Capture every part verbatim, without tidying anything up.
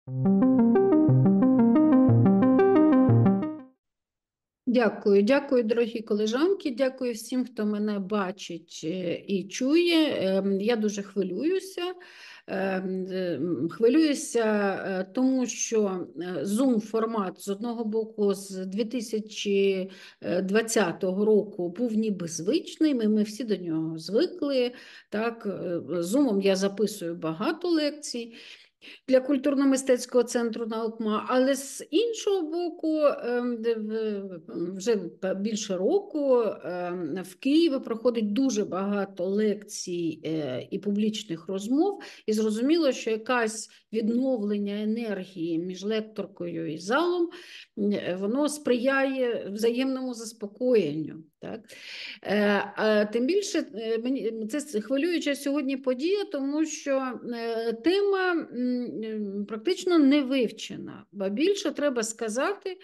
Дякую, дякую, дорогі колежанки, дякую всім, хто мене бачить е, і чує. Ем, Я дуже хвилююся. Ем, е, Хвилююся, е, тому що Zoom-формат з одного боку з дві тисячі двадцятого року був ніби звичний, ми, ми всі до нього звикли. Так, Zoom я записую багато лекцій для культурно-мистецького центру «Наукма», але з іншого боку, вже більше року в Києві проходить дуже багато лекцій і публічних розмов, і зрозуміло, що якесь відновлення енергії між лекторкою і залом, воно сприяє взаємному заспокоєнню. Так? Тим більше, це хвилююча сьогодні подія, тому що тема практично не вивчена, бо більше треба сказати,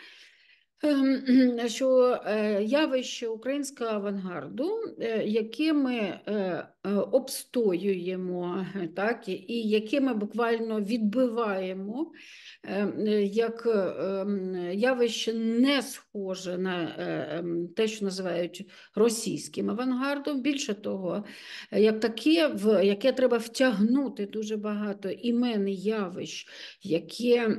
що явище українського авангарду, яке ми обстоюємо, так, і яке ми буквально відбиваємо, як явище не схоже на те, що називають російським авангардом, більше того, як таке, в яке треба втягнути дуже багато імен і явищ, яке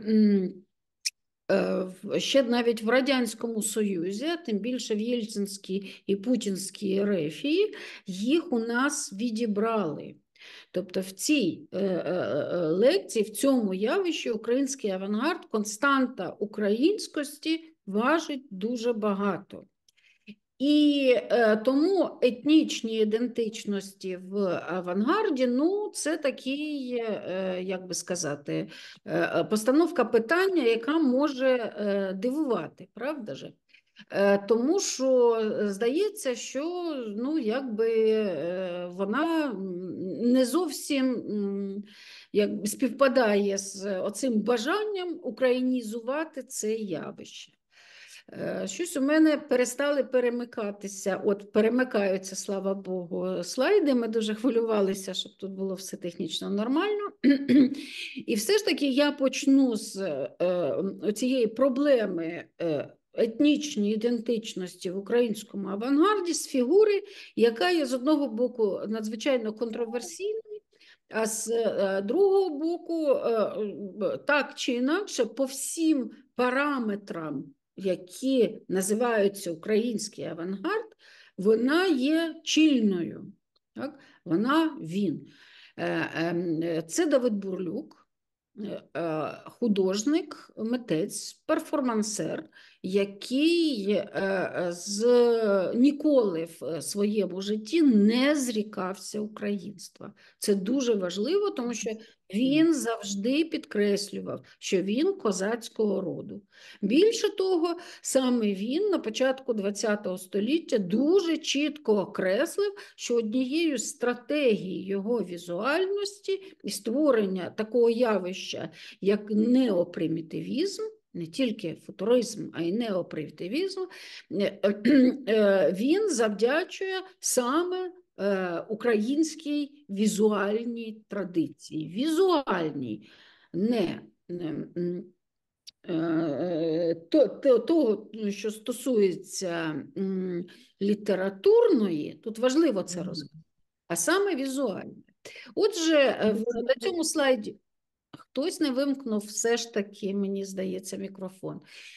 ще навіть в Радянському Союзі, тим більше в Єльцинській і Путінській рефії, їх у нас відібрали. Тобто в цій е, е, лекції, в цьому явищі український авангард, константа українськості важить дуже багато. І е, тому етнічні ідентичності в авангарді, ну, це такий, е, як би сказати, е, постановка питання, яка може е, дивувати, правда же? Е, тому що здається, що, ну, якби е, вона не зовсім як, співпадає з оцим бажанням українізувати це явище. Щось у мене перестали перемикатися, от перемикаються, слава Богу, слайди, ми дуже хвилювалися, щоб тут було все технічно нормально. І все ж таки я почну з е, цієї проблеми е, етнічної ідентичності в українському авангарді, з фігури, яка є з одного боку надзвичайно контроверсійною, а з е, другого боку, е, так чи інакше, по всім параметрам, які називаються український авангард, вона є чільною. Так? Вона він. Це Давид Бурлюк, художник, митець, перформансер, який з... ніколи в своєму житті не зрікався українства. Це дуже важливо, тому що він завжди підкреслював, що він козацького роду. Більше того, саме він на початку ХХ століття дуже чітко окреслив, що однією з стратегій його візуальності і створення такого явища, як неопримітивізм, не тільки футуризм, а й неопримітивізм, він завдячує саме українській візуальній традиції. Візуальній, не того, що стосується літературної, тут важливо це розуміти, а саме візуальне. Отже, на цьому слайді хтось не вимкнув все ж таки, мені здається, мікрофон.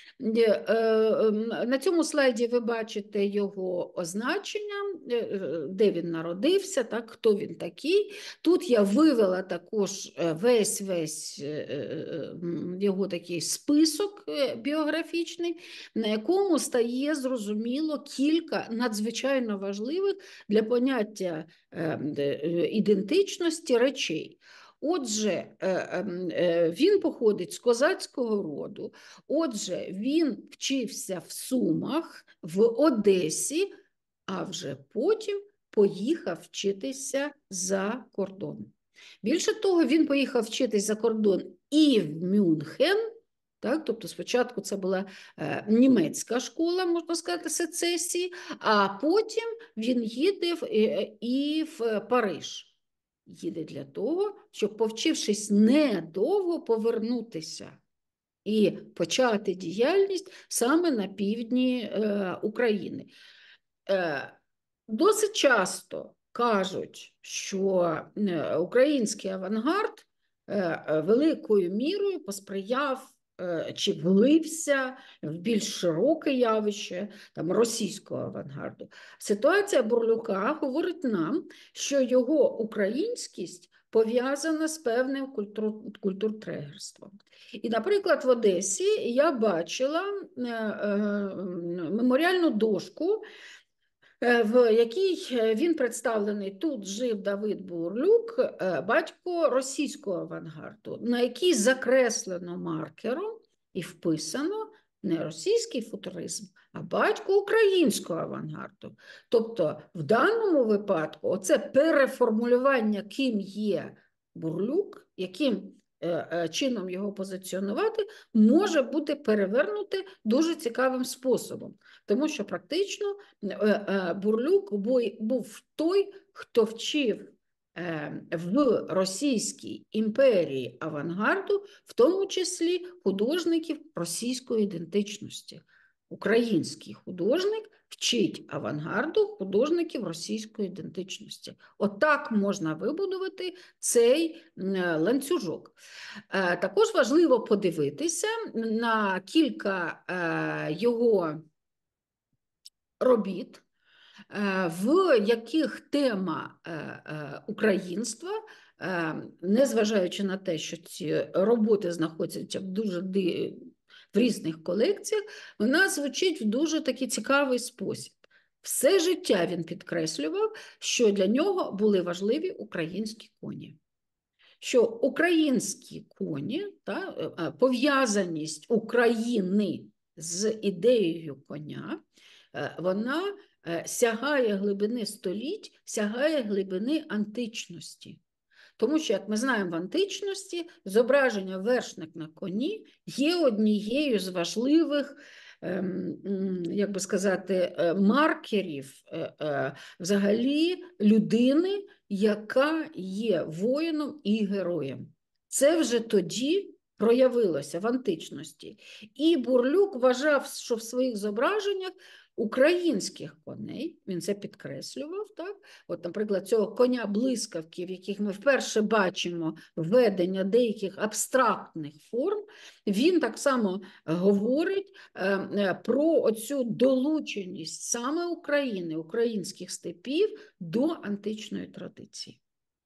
На цьому слайді ви бачите його означення, де він народився, так, хто він такий. Тут я вивела також весь-весь його такий список біографічний, на якому стає зрозуміло кілька надзвичайно важливих для поняття ідентичності речей. Отже, він походить з козацького роду, отже, він вчився в Сумах, в Одесі, а вже потім поїхав вчитися за кордон. Більше того, він поїхав вчитися за кордон і в Мюнхен, так, тобто спочатку це була е, німецька школа, можна сказати, сецесії, а потім він їде в, і, і в Париж. їде для того, щоб, повчившись недовго, повернутися і почати діяльність саме на півдні е, України. Е, досить часто кажуть, що е, український авангард е, великою мірою посприяв чи влився в більш широке явище там, російського авангарду. Ситуація Бурлюка говорить нам, що його українськість пов'язана з певним культур, культуртрегерством. І, наприклад, в Одесі я бачила е, е, меморіальну дошку, в якій він представлений, тут жив Давид Бурлюк, батько російського авангарду, на якій закреслено маркером і вписано не російський футуризм, а батько українського авангарду. Тобто в даному випадку оце переформулювання, ким є Бурлюк, яким чином його позиціонувати, може бути перевернуте дуже цікавим способом. Тому що практично Бурлюк був той, хто вчив в Російській імперії авангарду, в тому числі художників російської ідентичності. Український художник вчить авангарду художників російської ідентичності. Отак можна вибудувати цей ланцюжок. Також важливо подивитися на кілька його робіт, в яких тема українства, незважаючи на те, що ці роботи знаходяться в дуже в різних колекціях, вона звучить в дуже такий цікавий спосіб. Все життя він підкреслював, що для нього були важливі українські коні. Що українські коні, пов'язаність України з ідеєю коня, вона сягає глибини століть, сягає глибини античності. Тому що, як ми знаємо, в античності зображення вершник на коні є однією з важливих, як би сказати, маркерів взагалі людини, яка є воїном і героєм. Це вже тоді проявилося в античності. І Бурлюк вважав, що в своїх зображеннях українських коней, він це підкреслював, так? От, наприклад, цього коня-блискавки, в яких ми вперше бачимо введення деяких абстрактних форм, він так само говорить е, про оцю долученість саме України, українських степів до античної традиції.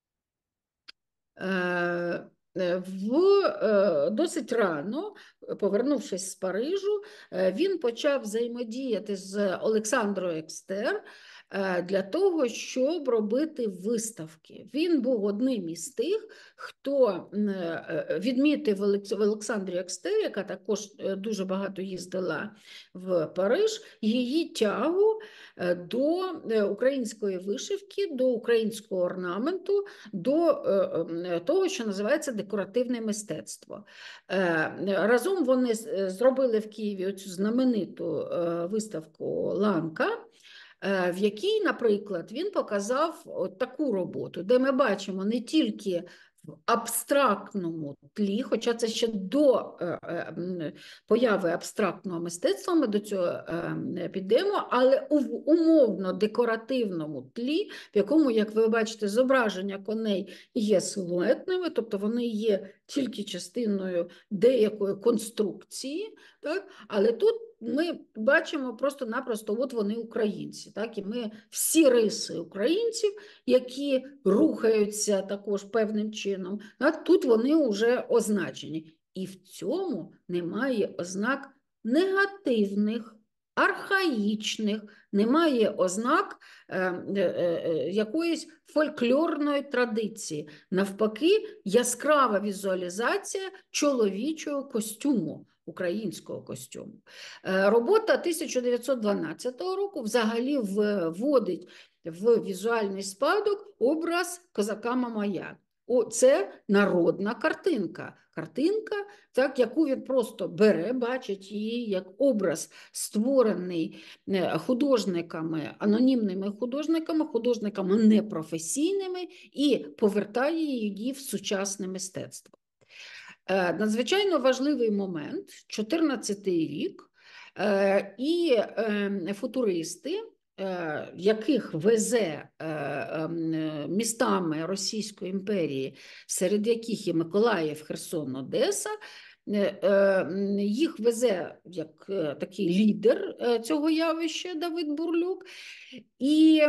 Е, В, досить рано, повернувшись з Парижу, він почав взаємодіяти з Олександрою Екстер для того, щоб робити виставки. Він був одним із тих, хто відмітив в Олександрі Екстер, яка також дуже багато їздила в Париж, її тягу до української вишивки, до українського орнаменту, до того, що називається декоративне мистецтво. Разом вони зробили в Києві цю знамениту виставку «Ланка», в якій, наприклад, він показав от таку роботу, де ми бачимо не тільки в абстрактному тлі, хоча це ще до появи абстрактного мистецтва, ми до цього підемо, але у умовно-декоративному тлі, в якому, як ви бачите, зображення коней є силуетними, тобто вони є тільки частиною деякої конструкції, так? Але тут ми бачимо просто-напросто, от вони українці, так? І ми всі риси українців, які рухаються також певним чином, так? Тут вони вже означені. І в цьому немає ознак негативних, архаїчних, немає ознак е, е, е, якоїсь фольклорної традиції. Навпаки, яскрава візуалізація чоловічого костюму, українського костюму. Е, робота тисяча дев'ятсот дванадцятого року взагалі вводить в візуальний спадок образ козака Мамая. О, це народна картинка. Картинка, так, яку він просто бере, бачить її як образ, створений художниками, анонімними художниками, художниками непрофесійними, і повертає її в сучасне мистецтво. Надзвичайно важливий момент, чотирнадцятий рік, і футуристи, яких везе містами Російської імперії, серед яких є Миколаїв, Херсон, Одеса, їх везе як такий лідер цього явища Давид Бурлюк, і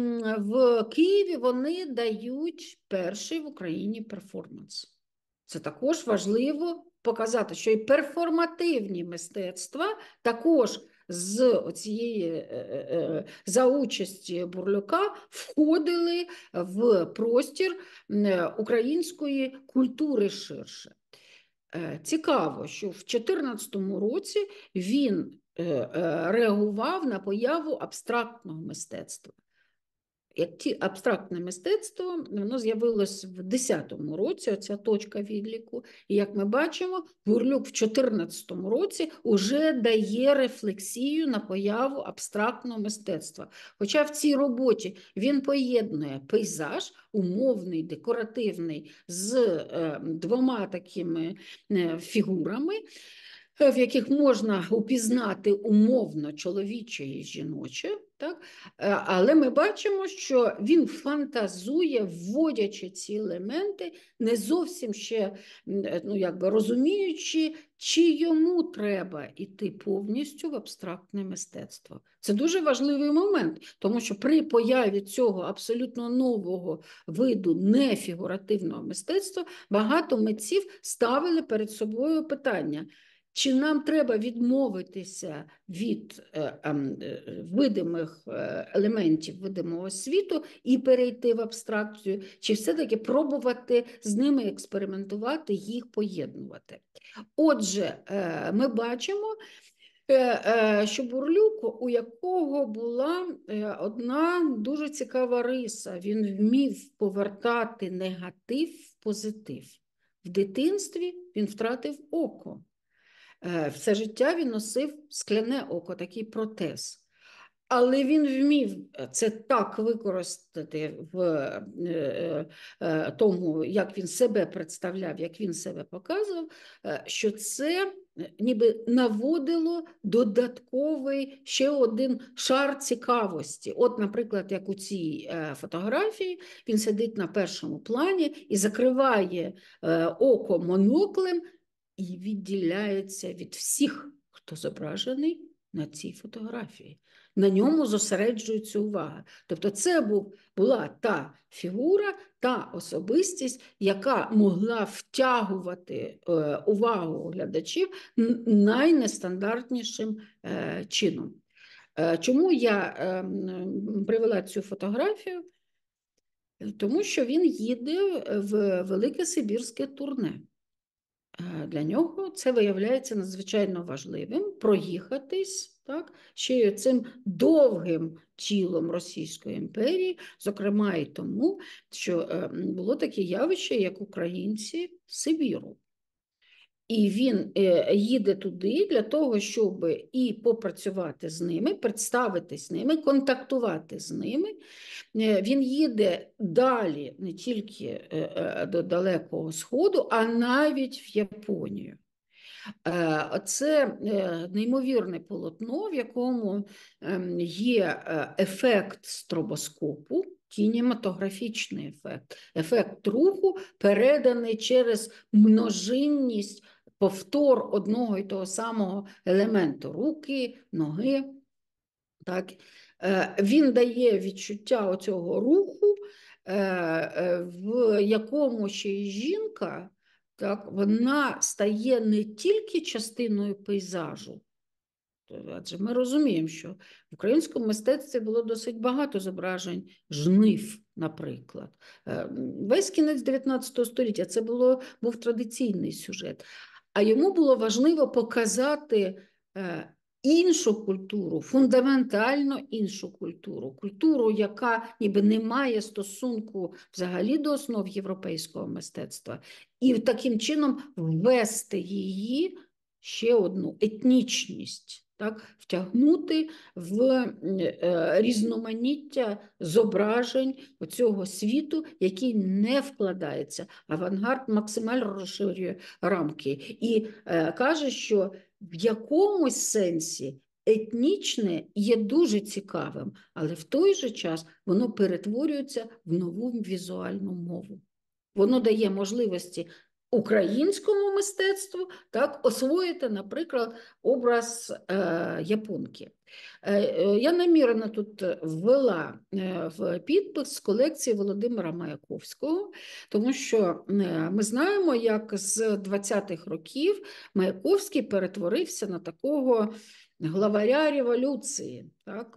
в Києві вони дають перший в Україні перформанс. Це також важливо показати, що і перформативні мистецтва також з цієї, за участі Бурлюка входили в простір української культури ширше. Цікаво, що в дві тисячі чотирнадцятому році він реагував на появу абстрактного мистецтва. Як ті абстрактне мистецтво, воно з'явилось в десятому році, оця точка відліку. І як ми бачимо, Бурлюк в чотирнадцятому році вже дає рефлексію на появу абстрактного мистецтва. Хоча в цій роботі він поєднує пейзаж, умовний, декоративний, з е, двома такими е, фігурами, в яких можна упізнати умовно чоловіче і жіноче, так? Але ми бачимо, що він фантазує, вводячи ці елементи, не зовсім ще, ну, якби розуміючи, чи йому треба йти повністю в абстрактне мистецтво. Це дуже важливий момент, тому що при появі цього абсолютно нового виду нефігуративного мистецтва багато митців ставили перед собою питання: чи нам треба відмовитися від е, е, видимих елементів видимого світу і перейти в абстракцію, чи все-таки пробувати з ними експериментувати, їх поєднувати? Отже, е, ми бачимо, е, е, що Бурлюк, у якого була е, одна дуже цікава риса, він вмів повертати негатив в позитив. В дитинстві він втратив око. Все життя він носив скляне око, такий протез. Але він вмів це так використати в тому, як він себе представляв, як він себе показував, що це ніби наводило додатковий ще один шар цікавості. От, наприклад, як у цій фотографії, він сидить на першому плані і закриває око моноклем, і відділяється від всіх, хто зображений на цій фотографії. На ньому зосереджується увага. Тобто це був, була та фігура, та особистість, яка могла втягувати е, увагу глядачів найнестандартнішим е, чином. Е, чому я е, привела цю фотографію? Тому що він їде в Велике Сибірське турне. Для нього це виявляється надзвичайно важливим – проїхатись, так, ще цим довгим тілом Російської імперії, зокрема і тому, що було таке явище, як українці Сибіру. І він їде туди для того, щоб і попрацювати з ними, представитись з ними, контактувати з ними. Він їде далі не тільки до Далекого Сходу, а навіть в Японію. Це неймовірне полотно, в якому є ефект стробоскопу, кінематографічний ефект, ефект руху, переданий через множинність, повтор одного і того самого елементу – руки, ноги. Так? Він дає відчуття оцього руху, в якому ще й жінка, так, вона стає не тільки частиною пейзажу. Адже ми розуміємо, що в українському мистецтві було досить багато зображень жнив, наприклад. Весь кінець дев'ятнадцятого століття це було, був традиційний сюжет. А йому було важливо показати іншу культуру, фундаментально іншу культуру, культуру, яка ніби не має стосунку взагалі до основ європейського мистецтва, і таким чином ввести її ще одну етнічність, так, втягнути в е, різноманіття зображень цього світу, який не вкладається. Авангард максимально розширює рамки і е, каже, що в якомусь сенсі етнічне є дуже цікавим, але в той же час воно перетворюється в нову візуальну мову. Воно дає можливості українському мистецтву так освоїти, наприклад, образ е, японки. Е, я намірено тут ввела е, в підпис колекції Володимира Маяковського, тому що е, ми знаємо, як з двадцятих років Маяковський перетворився на такого главаря революції, так,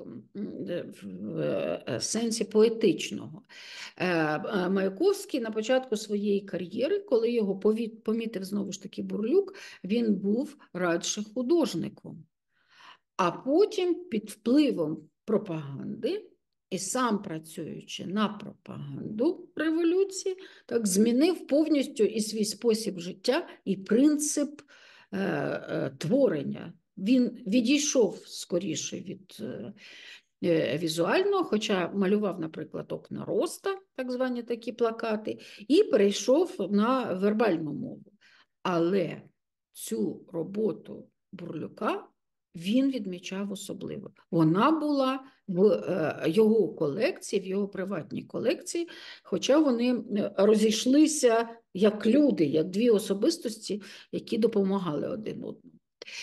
в сенсі поетичного. Маяковський на початку своєї кар'єри, коли його помітив знову ж таки Бурлюк, він був радше художником. А потім під впливом пропаганди і сам працюючи на пропаганду революції, так, змінив повністю і свій спосіб життя, і принцип е, е, творення. Він відійшов скоріше від е, візуального, хоча малював, наприклад, окна Роста, так звані такі плакати, і перейшов на вербальну мову. Але цю роботу Бурлюка він відмічав особливо. Вона була в його колекції, в його приватній колекції, хоча вони розійшлися як люди, як дві особистості, які допомагали один одному.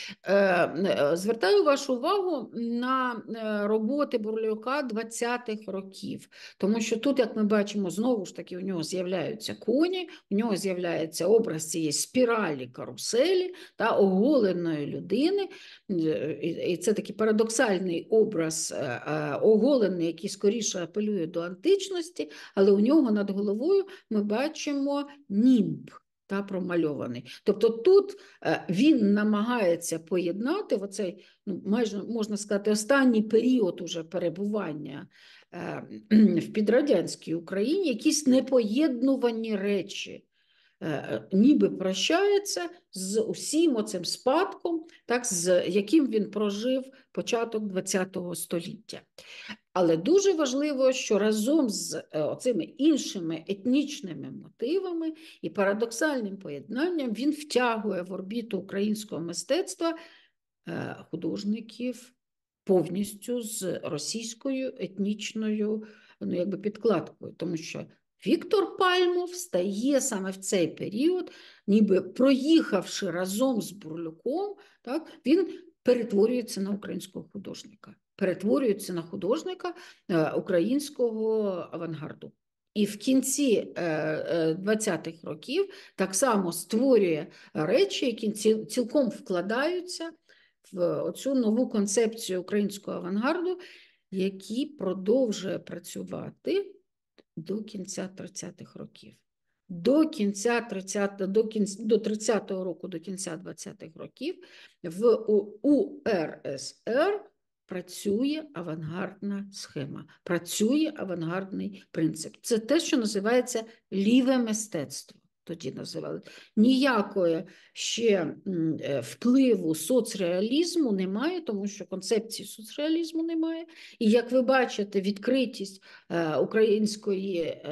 Звертаю вашу увагу на роботи Бурлюка двадцятих років, тому що тут, як ми бачимо, знову ж таки у нього з'являються коні, у нього з'являється образ цієї спіралі каруселі та оголеної людини, і це такий парадоксальний образ оголений, який скоріше апелює до античності, але у нього над головою ми бачимо німб. Та промальований. Тобто тут він намагається поєднати в оцей, ну, майже, можна сказати, останній період уже перебування в підрадянській Україні, якісь непоєднувані речі. Ніби прощається з усім оцим спадком, так, з яким він прожив початок ХХ століття. Але дуже важливо, що разом з цими іншими етнічними мотивами і парадоксальним поєднанням він втягує в орбіту українського мистецтва художників повністю з російською етнічною, ну, якби підкладкою, тому що Віктор Пальмов стає саме в цей період, ніби проїхавши разом з Бурлюком, так, він перетворюється на українського художника, перетворюється на художника українського авангарду. І в кінці двадцятих років так само створює речі, які цілком вкладаються в цю нову концепцію українського авангарду, який продовжує працювати до кінця тридцятих років. До кінця тридцятого, до кінця, до тридцятого року, до кінця двадцятих років в У Ер Ес Ер працює авангардна схема, працює авангардний принцип. Це те, що називається ліве мистецтво. Тоді називали. Ніякої ще впливу соцреалізму немає, тому що концепції соцреалізму немає. І, як ви бачите, відкритість української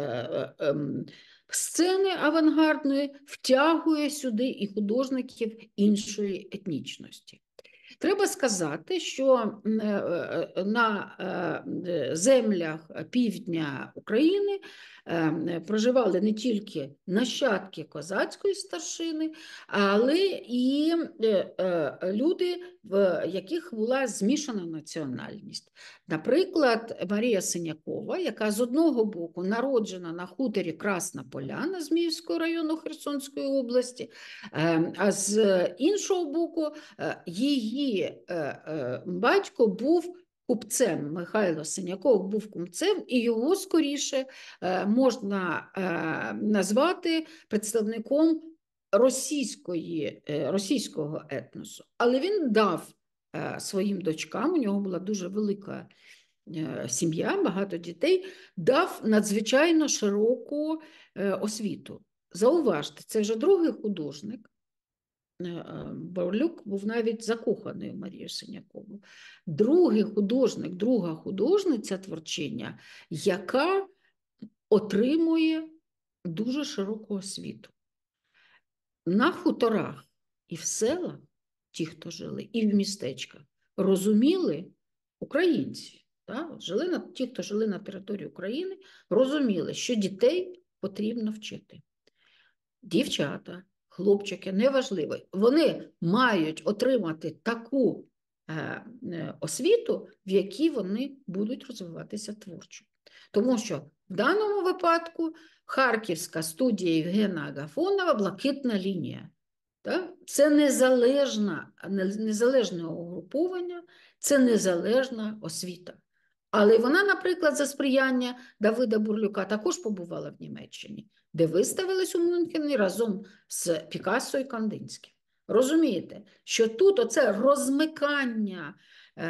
сцени авангардної втягує сюди і художників іншої етнічності. Треба сказати, що на землях півдня України проживали не тільки нащадки козацької старшини, але і люди, в яких була змішана національність. Наприклад, Марія Синякова, яка з одного боку народжена на хуторі Красна Поляна Зміївського району Херсонської області, а з іншого боку її батько був купцем. Михайло Синяков був купцем, і його скоріше можна назвати представником російської, російського етносу. Але він дав своїм дочкам, у нього була дуже велика сім'я, багато дітей, дав надзвичайно широку освіту. Зауважте, це вже другий художник. Борлюк був навіть закоханий у Марію Синякову. Другий художник, друга художниця творчиня, яка отримує дуже широку освіту. На хуторах і в селах, ті, хто жили, і в містечках, розуміли українці. Так? Жили на, ті, хто жили на території України, розуміли, що дітей потрібно вчити. Дівчата, хлопчики, неважливо, вони мають отримати таку е, освіту, в якій вони будуть розвиватися творчо. Тому що в даному випадку Харківська студія Євгена Агафонова «Блакитна лінія». Так? Це незалежна, незалежне угруповання, це незалежна освіта. Але вона, наприклад, за сприяння Давида Бурлюка також побувала в Німеччині, де виставилась у Мюнхені разом з Пікассо і Кандинським. Розумієте, що тут оце розмикання е,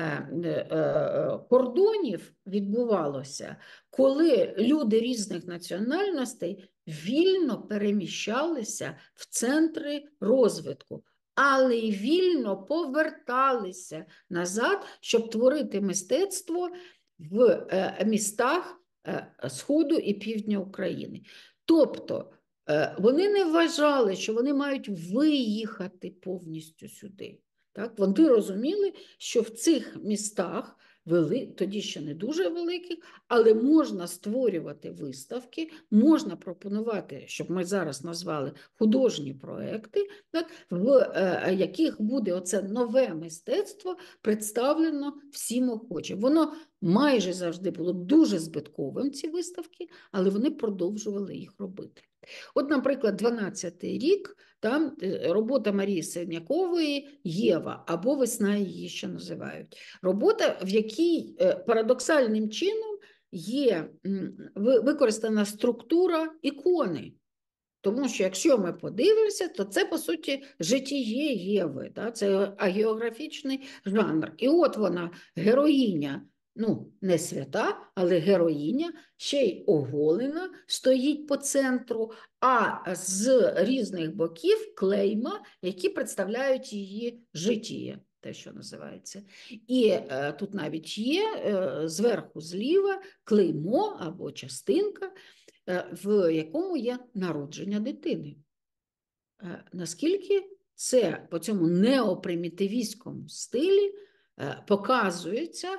е, кордонів відбувалося, коли люди різних національностей вільно переміщалися в центри розвитку, але й вільно поверталися назад, щоб творити мистецтво в містах Сходу і Півдня України. Тобто вони не вважали, що вони мають виїхати повністю сюди. Так? Вони розуміли, що в цих містах, тоді ще не дуже великих, але можна створювати виставки, можна пропонувати, щоб ми зараз назвали художні проекти, так, в яких буде оце нове мистецтво представлено всім охочим. Воно майже завжди було дуже збитковим, ці виставки, але вони продовжували їх робити. От, наприклад, дванадцятий рік, там робота Марії Синякової «Єва», або «Весна» її ще називають. Робота, в якій парадоксальним чином є використана структура ікони. Тому що, якщо ми подивимося, то це, по суті, житіє Єви, да? Це агеографічний жанр. І от вона, героїня, ну, не свята, але героїня, ще й оголена, стоїть по центру, а з різних боків клейма, які представляють її житіє, те, що називається. І е, тут навіть є е, зверху зліва клеймо або частинка, е, в якому є народження дитини. Е, наскільки це по цьому неопримітивістському стилі показується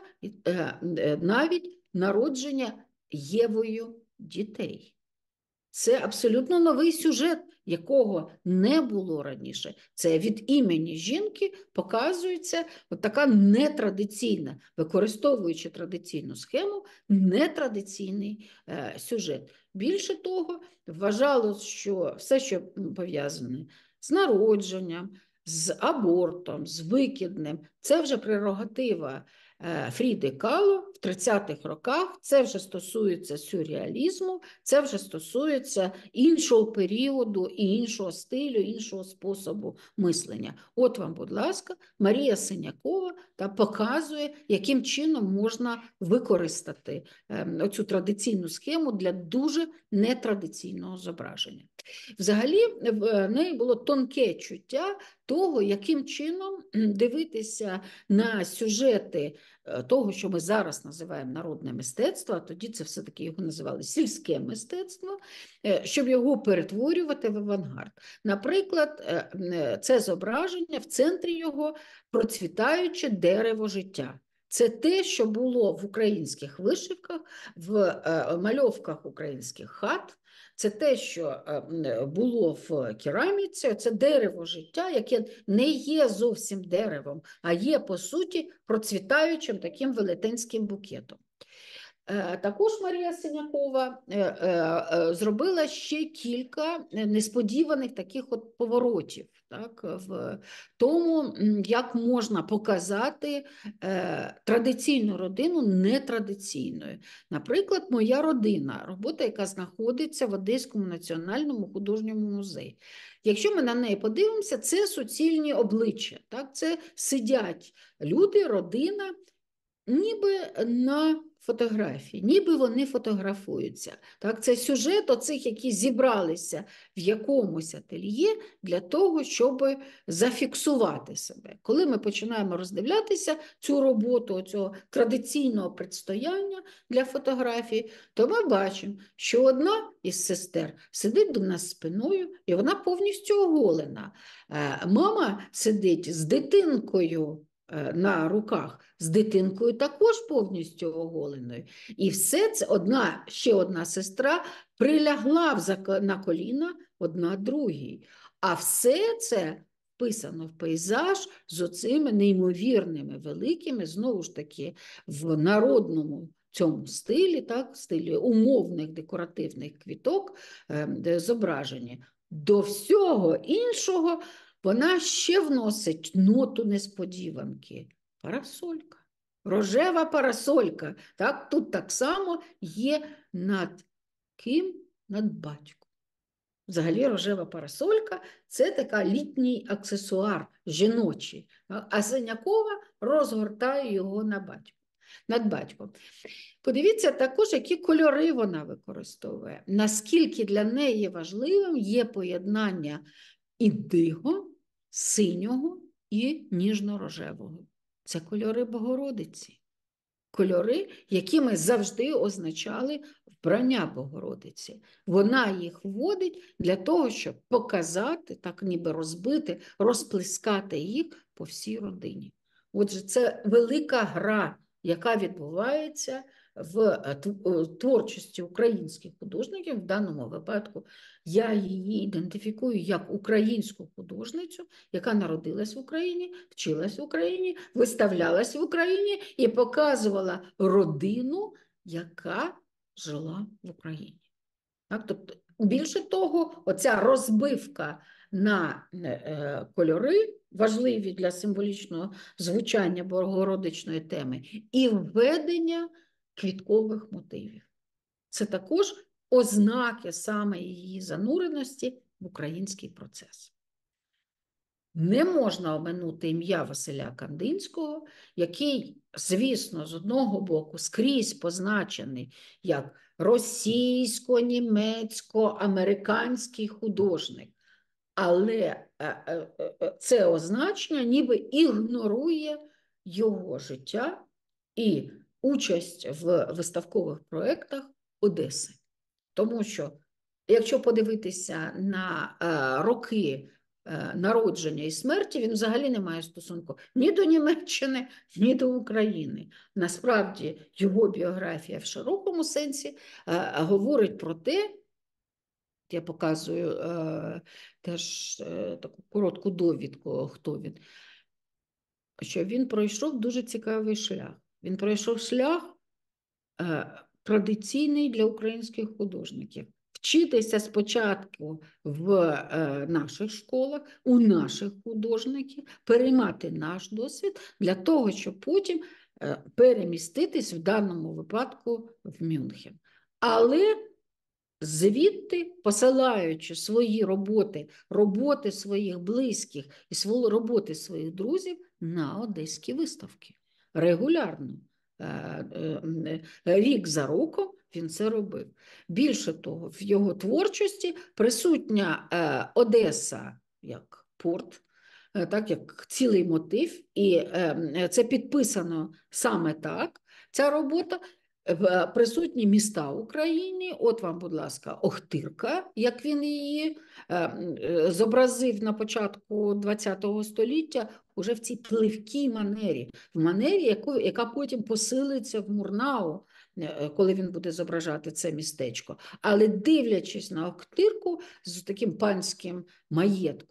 навіть народження Євою дітей. Це абсолютно новий сюжет, якого не було раніше. Це від імені жінки показується от така нетрадиційна, використовуючи традиційну схему, нетрадиційний е, сюжет. Більше того, вважалось, що все, що пов'язане з народженням, з абортом, з викидним, це вже прерогатива Фріди Кало в тридцятих роках, це вже стосується сюрреалізму, це вже стосується іншого періоду, і іншого стилю, іншого способу мислення. От вам, будь ласка, Марія Синякова та показує, яким чином можна використати оцю традиційну схему для дуже нетрадиційного зображення. Взагалі, в неї було тонке чуття того, яким чином дивитися на сюжети того, що ми зараз називаємо народне мистецтво, а тоді це все-таки його називали сільське мистецтво, щоб його перетворювати в авангард. Наприклад, це зображення, в центрі його процвітаюче дерево життя. Це те, що було в українських вишивках, в мальовках українських хат, це те, що було в кераміці, це дерево життя, яке не є зовсім деревом, а є, по суті, процвітаючим таким велетенським букетом. Також Марія Синякова зробила ще кілька несподіваних таких от поворотів, так, в тому, як можна показати традиційну родину нетрадиційною. Наприклад, «Моя родина» – робота, яка знаходиться в Одеському національному художньому музеї. Якщо ми на неї подивимося, це суцільні обличчя, так, це сидять люди, родина, ніби на фотографії, ніби вони фотографуються. Так, це сюжет оцих, які зібралися в якомусь ательє для того, щоб зафіксувати себе. Коли ми починаємо роздивлятися цю роботу, цього традиційного предстояння для фотографії, то ми бачимо, що одна із сестер сидить до нас спиною, і вона повністю оголена. Мама сидить з дитинкою на руках, з дитинкою також повністю оголеною. І все це, одна, ще одна сестра прилягла на коліна одна другій. А все це вписано в пейзаж з оцими неймовірними великими, знову ж таки, в народному цьому стилі, так, стилі умовних декоративних квіток е, зображені. До всього іншого вона ще вносить ноту несподіванки. Парасолька. Рожева парасолька. Так, тут так само є над ким? Над батьком. Взагалі рожева парасолька – це така літній аксесуар жіночий. А Синякова розгортає його на батьку, над батьком. Подивіться також, які кольори вона використовує. Наскільки для неї важливим є поєднання індиго, синього і ніжно-рожевого. Це кольори Богородиці. Кольори, якими завжди означали вбрання Богородиці. Вона їх вводить для того, щоб показати, так ніби розбити, розплескати їх по всій родині. Отже, це велика гра, яка відбувається в творчості українських художників. В даному випадку я її ідентифікую як українську художницю, яка народилась в Україні, вчилась в Україні, виставлялась в Україні і показувала родину, яка жила в Україні. Так, тобто, більше того, оця розбивка на е, кольори, важливі для символічного звучання богородичної теми, і введення квіткових мотивів. Це також ознаки саме її зануреності в український процес. Не можна оминути ім'я Василя Кандинського, який, звісно, з одного боку скрізь позначений як російсько-німецько-американський художник, але це означення ніби ігнорує його життя і участь в виставкових проєктах Одеси. Тому що, якщо подивитися на роки народження і смерті, він взагалі не має стосунку ні до Німеччини, ні до України. Насправді, його біографія в широкому сенсі говорить про те, я показую е, теж е, таку коротку довідку, хто він, що він пройшов дуже цікавий шлях. Він пройшов шлях е, традиційний для українських художників. Вчитися спочатку в е, наших школах, у наших художників, переймати наш досвід для того, щоб потім е, переміститись в даному випадку в Мюнхен. Але звідти, посилаючи свої роботи, роботи своїх близьких і роботи своїх друзів на одеські виставки. Регулярно, рік за роком він це робив. Більше того, в його творчості присутня Одеса як порт, так як цілий мотив, і це підписано саме так, ця робота. Присутні міста України, от вам, будь ласка, Охтирка, як він її е, зобразив на початку ХХ століття, уже в цій пливкій манері, в манері, яку, яка потім посилиться в Мурнау, е, коли він буде зображати це містечко. Але дивлячись на Охтирку з таким панським маєтком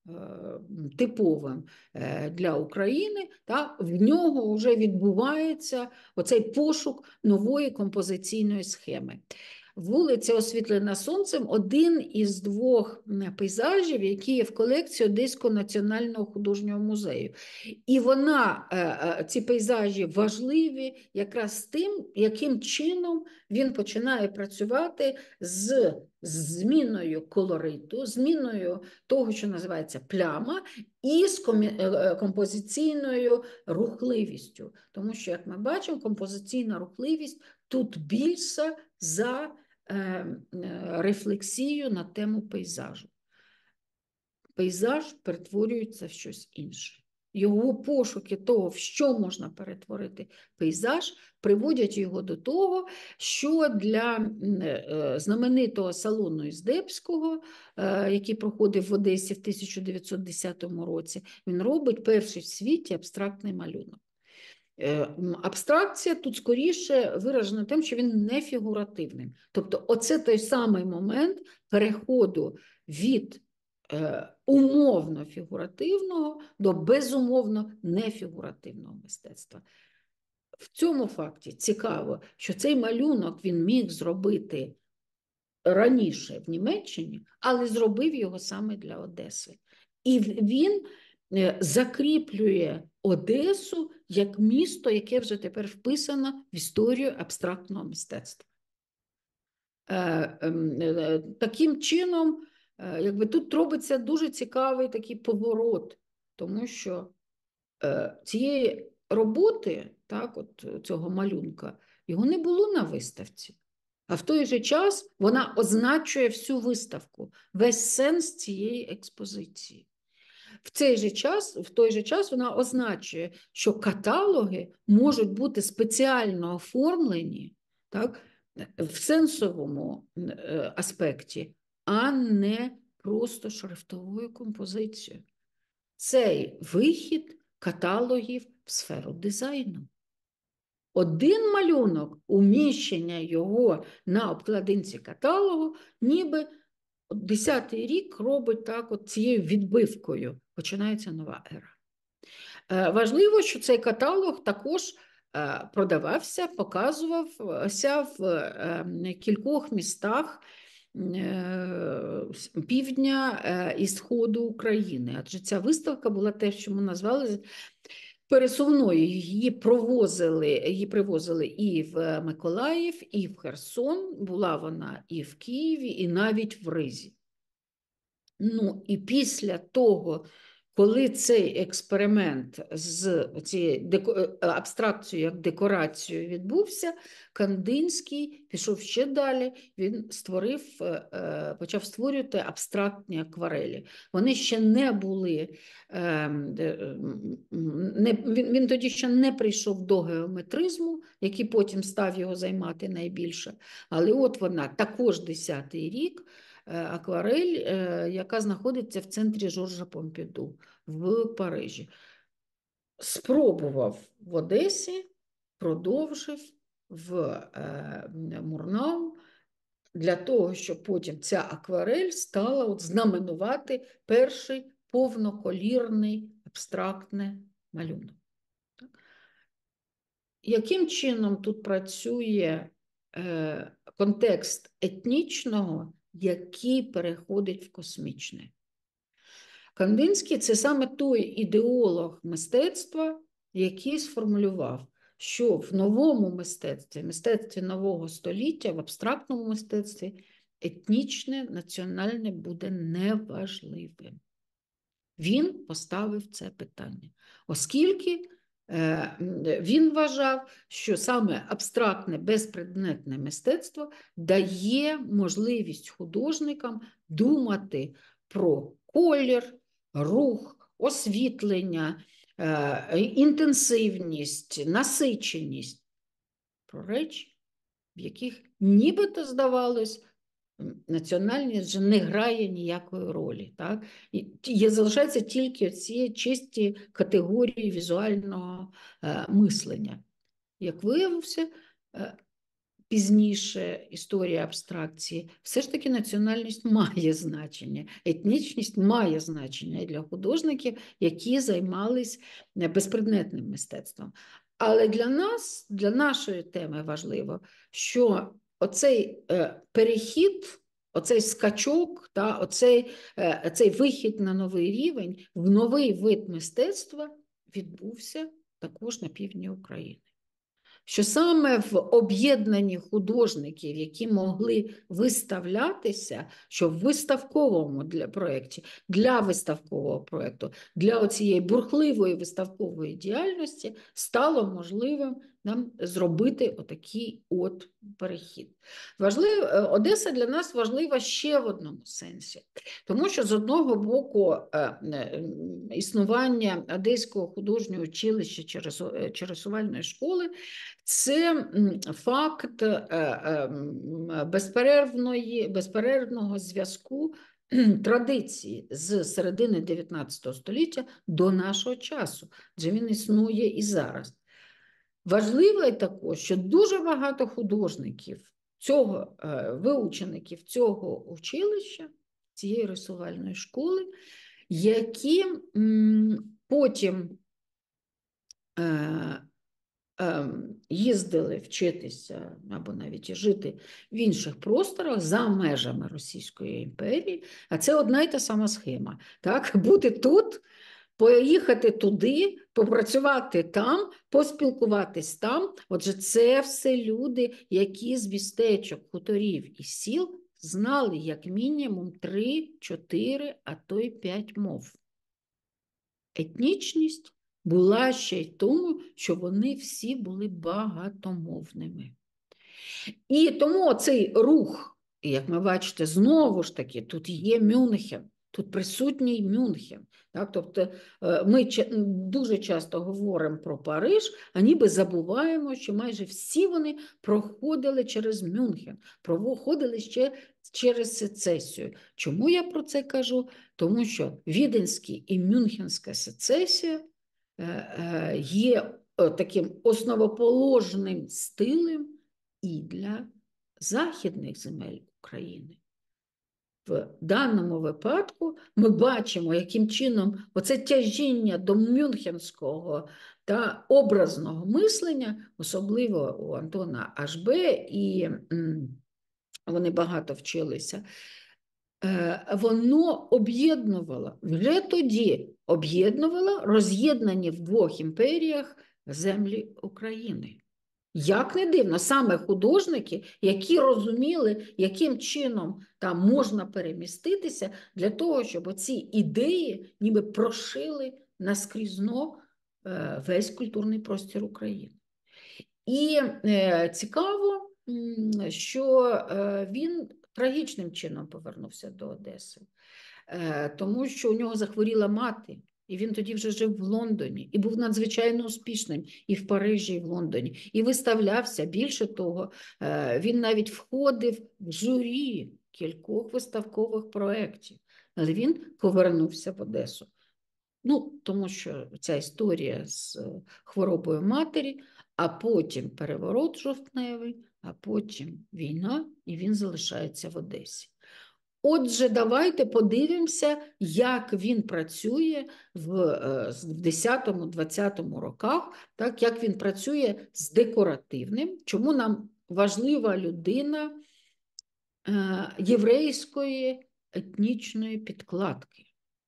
типовим для України, та, в нього вже відбувається оцей пошук нової композиційної схеми. Вулиця, освітлена сонцем, один із двох пейзажів, які є в колекції Одеського національного художнього музею. І вона, ці пейзажі важливі якраз тим, яким чином він починає працювати з зміною колориту, зміною того, що називається пляма, і з композиційною рухливістю. Тому що, як ми бачимо, композиційна рухливість тут більша за рефлексію на тему пейзажу. Пейзаж перетворюється в щось інше. Його пошуки того, в що можна перетворити пейзаж, приводять його до того, що для знаменитого салону Іздебського, який проходив в Одесі в тисяча дев'ятсот десятому році, він робить перший в світі абстрактний малюнок. Абстракція тут скоріше виражена тим, що він не фігуративний. Тобто оце той самий момент переходу від е, умовно фігуративного до безумовно нефігуративного мистецтва. В цьому факті цікаво, що цей малюнок він міг зробити раніше в Німеччині, але зробив його саме для Одеси. І він закріплює Одесу як місто, яке вже тепер вписано в історію абстрактного мистецтва. Таким чином, якби тут робиться дуже цікавий такий поворот, тому що цієї роботи, так, от цього малюнка, його не було на виставці. А в той же час вона означує всю виставку, весь сенс цієї експозиції. В цей же час, в той же час вона означує, що каталоги можуть бути спеціально оформлені, так, в сенсовому аспекті, а не просто шрифтовою композицією. Цей вихід каталогів в сферу дизайну. Один малюнок, уміщення його на обкладинці каталогу, ніби десятий рік робить так от цією відбивкою. Починається нова ера. Важливо, що цей каталог також продавався, показувався в кількох містах півдня і сходу України. Адже ця виставка була те, що ми назвали пересувною. Її провозили, її привозили і в Миколаїв, і в Херсон. Була вона і в Києві, і навіть в Ризі. Ну, і після того, коли цей експеримент з цією абстракцією як декорацією відбувся, Кандинський пішов ще далі, він створив, почав створювати абстрактні акварелі. Вони ще не були, не, він, він тоді ще не прийшов до геометризму, який потім став його займати найбільше, але от вона, також десятий рік, акварель, яка знаходиться в центрі Жоржа Помпіду в Парижі. Спробував в Одесі, продовжив в Мурнау, для того, щоб потім ця акварель стала от знаменувати перший повноколірний абстрактний малюнок. Яким чином тут працює контекст етнічного, який переходить в космічне? Кандинський – це саме той ідеолог мистецтва, який сформулював, що в новому мистецтві, мистецтві нового століття, в абстрактному мистецтві етнічне, національне буде неважливим. Він поставив це питання, оскільки він вважав, що саме абстрактне, безпредметне мистецтво дає можливість художникам думати про колір, рух, освітлення, інтенсивність, насиченість, про речі, в яких нібито здавалось, національність вже не грає ніякої ролі. Так? І залишаються тільки ці чисті категорії візуального е, мислення. Як виявився, е, пізніше історія абстракції, все ж таки національність має значення, етнічність має значення для художників, які займались безпредметним мистецтвом. Але для нас, для нашої теми важливо, що оцей е, перехід, оцей скачок, та, оцей, е, цей вихід на новий рівень, в новий вид мистецтва відбувся також на півдні України. Що саме в об'єднанні художників, які могли виставлятися, що в виставковому для проєкті, для виставкового проєкту, для цієї бурхливої виставкової діяльності стало можливим нам зробити отакий от перехід. Важлив, Одеса для нас важлива ще в одному сенсі, тому що з одного боку існування Одеського художнього училища чи рисувальної школи – це факт безперервної, безперервного зв'язку традиції з середини дев'ятнадцятого століття до нашого часу, адже він існує і зараз. Важливо і також, що дуже багато художників, цього, виучеників цього училища, цієї рисувальної школи, які потім їздили вчитися або навіть жити в інших просторах за межами Російської імперії, а це одна й та сама схема. Так? Бути тут, поїхати туди, попрацювати там, поспілкуватись там. Отже, це все люди, які з містечок, хуторів і сіл знали як мінімум три, чотири, а то й п'ять мов. Етнічність була ще й тому, що вони всі були багатомовними. І тому цей рух, як ми бачите, знову ж таки, тут є Мюнхен, тут присутній Мюнхен. Так? Тобто ми дуже часто говоримо про Париж, а ніби забуваємо, що майже всі вони проходили через Мюнхен, проходили ще через сецесію. Чому я про це кажу? Тому що Віденська і Мюнхенська сецесія є таким основоположним стилем і для західних земель України. В даному випадку ми бачимо, яким чином оце тяжіння до мюнхенського та образного мислення, особливо у Антона Ашбе, і вони багато вчилися, воно об'єднувало, вже тоді об'єднувало роз'єднані в двох імперіях землі України. Як не дивно, саме художники, які розуміли, яким чином там можна переміститися для того, щоб ці ідеї ніби прошили наскрізно весь культурний простір України. І цікаво, що він трагічним чином повернувся до Одеси, тому що у нього захворіла мати, і він тоді вже жив в Лондоні, і був надзвичайно успішним і в Парижі, і в Лондоні, і виставлявся. Більше того, він навіть входив в журі кількох виставкових проєктів, але він повернувся в Одесу. Ну, тому що ця історія з хворобою матері, а потім переворот жовтневий, а потім війна, і він залишається в Одесі. Отже, давайте подивимося, як він працює в десятому-двадцятому роках, так, як він працює з декоративним, чому нам важлива людина єврейської етнічної підкладки.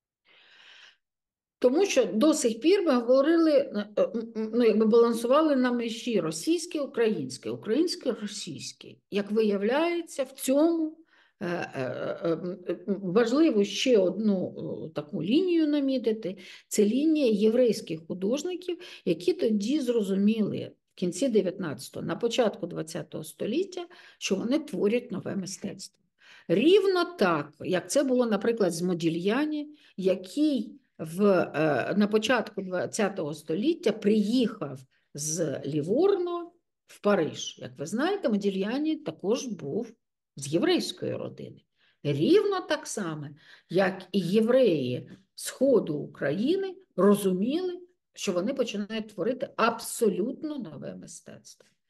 Тому що до сих пір ми говорили, ну, якби балансували на межі російське, українське, українське, російське. Як виявляється, в цьому важливо ще одну таку лінію намітити. Це лінія єврейських художників, які тоді зрозуміли в кінці дев'ятнадцятого, на початку двадцятого століття, що вони творять нове мистецтво. Рівно так, як це було, наприклад, з Модільяні, який в, на початку двадцятого століття приїхав з Ліворно в Париж. Як ви знаєте, Модільяні також був з єврейської родини. Рівно так само, як і євреї Сходу України розуміли, що вони починають творити абсолютно нове мистецтво.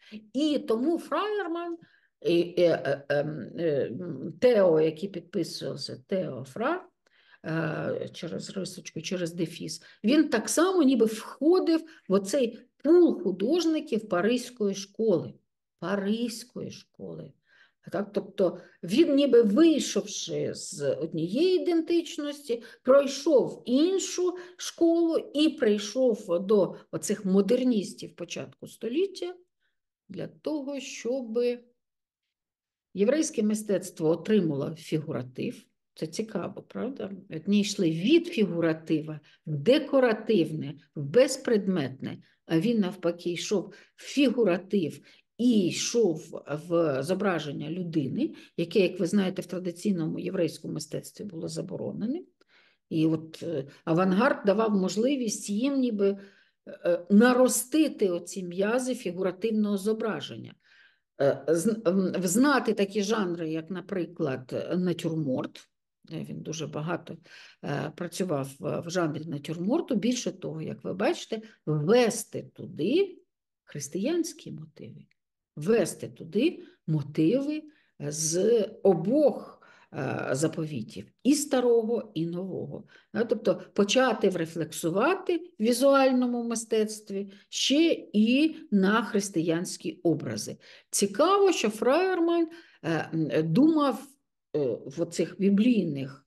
І тому Фраєрман, і, і, е, е, е, Тео, який підписувався, Тео Фра, е, через рисочку, через дефіс, він так само ніби входив в оцей пул художників Паризької школи. Паризької школи. Так, тобто він, ніби вийшовши з однієї ідентичності, пройшов іншу школу і прийшов до оцих модерністів початку століття для того, щоб єврейське мистецтво отримало фігуратив. Це цікаво, правда? Одні йшли від фігуратива в декоративне, в безпредметне, а він навпаки йшов в фігуратив і йшов в зображення людини, яке, як ви знаєте, в традиційному єврейському мистецтві було забороненим. І от авангард давав можливість їм ніби наростити оці м'язи фігуративного зображення. Знати такі жанри, як, наприклад, натюрморт, він дуже багато працював в жанрі натюрморту, більше того, як ви бачите, ввести туди християнські мотиви, ввести туди мотиви з обох заповітів, і старого, і нового. Тобто почати рефлексувати в візуальному мистецтві ще і на християнські образи. Цікаво, що Фраєрман думав в оцих біблійних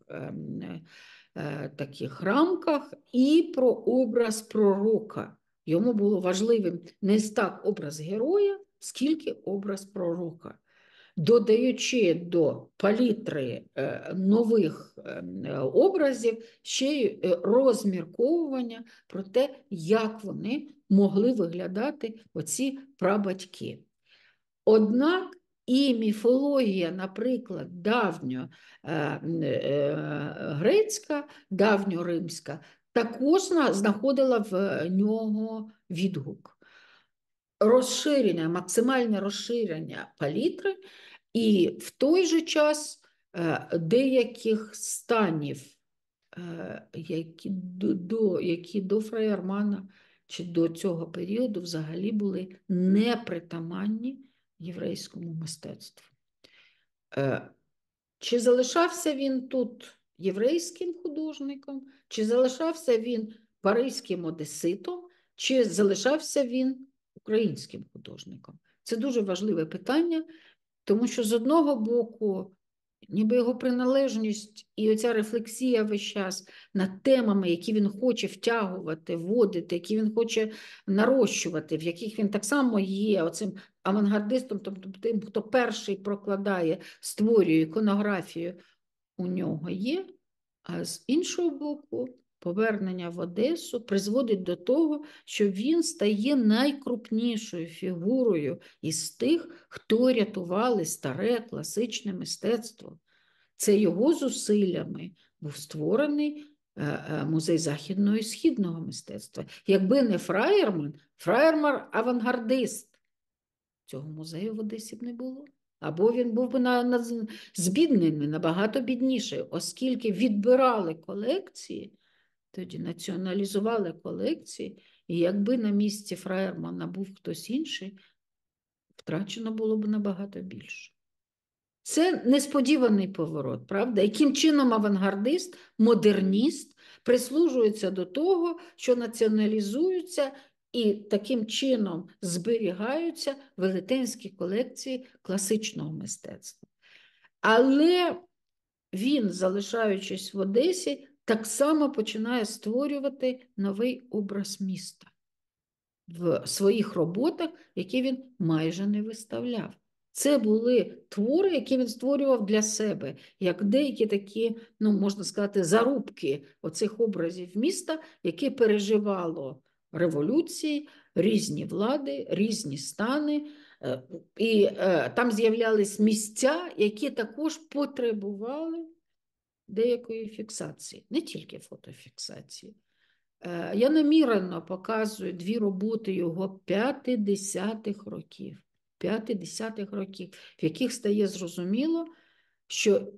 таких рамках і про образ пророка. Йому було важливим не так образ героя, скільки образ пророка. Додаючи до палітри нових образів ще й розмірковування про те, як вони могли виглядати оці прабатьки. Однак і міфологія, наприклад, давньогрецька, давньоримська, також знаходила в нього відгук. Розширення, максимальне розширення палітри, і в той же час деяких станів, які до, які до Фраєрмана чи до цього періоду взагалі були непритаманні єврейському мистецтву. Чи залишався він тут єврейським художником, чи залишався він паризьким одеситом, чи залишався він українським художником? Це дуже важливе питання, тому що з одного боку, ніби його приналежність і оця рефлексія весь час над темами, які він хоче втягувати, вводити, які він хоче нарощувати, в яких він так само є оцим авангардистом, тобто тим, хто перший прокладає, створює іконографію, у нього є, а з іншого боку, повернення в Одесу призводить до того, що він стає найкрупнішою фігурою із тих, хто рятували старе класичне мистецтво. Це його зусиллями був створений музей західного і східного мистецтва. Якби не Фраєрман, Фраєрман – авангардист. Цього музею в Одесі б не було. Або він був би на, на, збіднений, набагато бідніший, оскільки відбирали колекції, тоді націоналізували колекції, і якби на місці Фраєрмана був хтось інший, втрачено було б набагато більше. Це несподіваний поворот, правда? Яким чином авангардист, модерніст прислужується до того, що націоналізуються і таким чином зберігаються велетенські колекції класичного мистецтва. Але він, залишаючись в Одесі, так само починає створювати новий образ міста в своїх роботах, які він майже не виставляв. Це були твори, які він створював для себе, як деякі такі, ну, можна сказати, зарубки оцих образів міста, які переживало революції, різні влади, різні стани, і там з'являлись місця, які також потребували деякої фіксації, не тільки фотофіксації. Я намірено показую дві роботи його п'ятдесятих років, п'ятдесятих років, в яких стає зрозуміло, що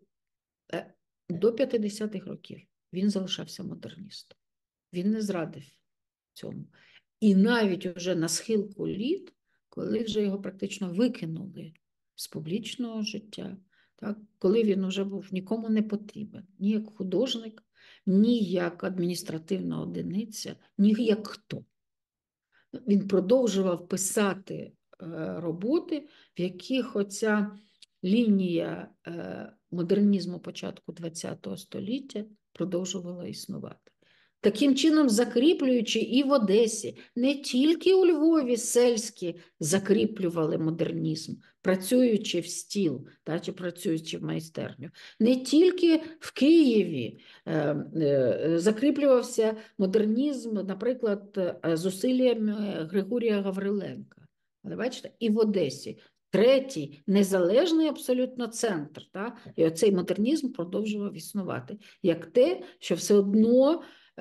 до п'ятдесятих років він залишався модерністом. Він не зрадив цьому. І навіть уже на схилку літ, коли вже його практично викинули з публічного життя, так, коли він вже був нікому не потрібен, ні як художник, ні як адміністративна одиниця, ні як хто. Він продовжував писати роботи, в яких оця лінія модернізму початку ХХ століття продовжувала існувати. Таким чином, закріплюючи і в Одесі, не тільки у Львові сельські закріплювали модернізм, працюючи в стіл, та, чи працюючи в майстерню, не тільки в Києві е, е, закріплювався модернізм, наприклад, зусиллям Григорія Гавриленка. Але бачите, і в Одесі. Третій, незалежний абсолютно центр. Так? І оцей модернізм продовжував існувати. Як те, що все одно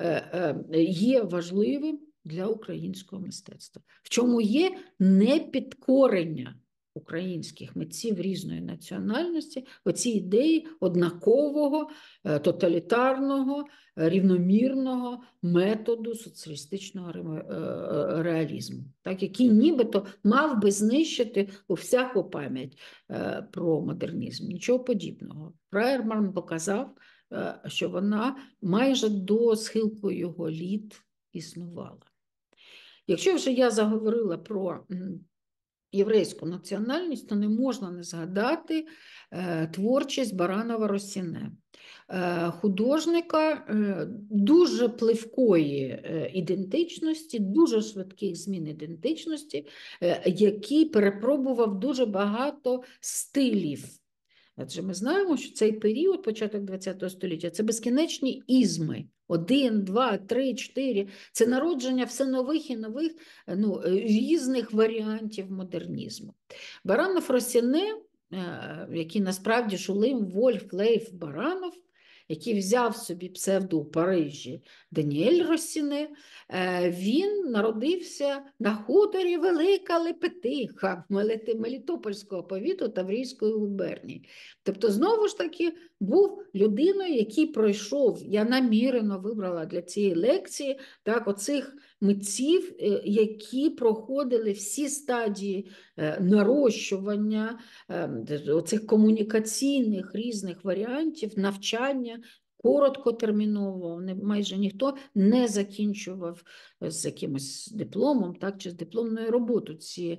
є важливим для українського мистецтва. В чому є непідкорення українських митців різної національності оці ідеї однакового, тоталітарного, рівномірного методу соціалістичного реалізму, так, який нібито мав би знищити всяку пам'ять про модернізм. Нічого подібного. Прайерман показав, що вона майже до схилку його літ існувала. Якщо вже я заговорила про єврейську національність, то не можна не згадати е, творчість Баранова-Росіне, е, художника е, дуже пливкої е, ідентичності, дуже швидких змін ідентичності, е, який перепробував дуже багато стилів. Адже ми знаємо, що цей період, початок ХХ століття, це безкінечні ізми. Один, два, три, чотири. Це народження все нових і нових, ну, різних варіантів модернізму. Баранов-Росіне, який насправді Шулим Вольф Лейф Баранов, який взяв собі псевдо у Парижі Даніель Росіне, він народився на хуторі Велика Лепетиха Мелітопольського повіту Таврійської губернії. Тобто, знову ж таки, був людиною, який пройшов, я намірено вибрала для цієї лекції, так, оцих митців, які проходили всі стадії нарощування, оцих комунікаційних різних варіантів, навчання, короткотерміново, майже ніхто не закінчував з якимось дипломом, так, чи з дипломною роботою ці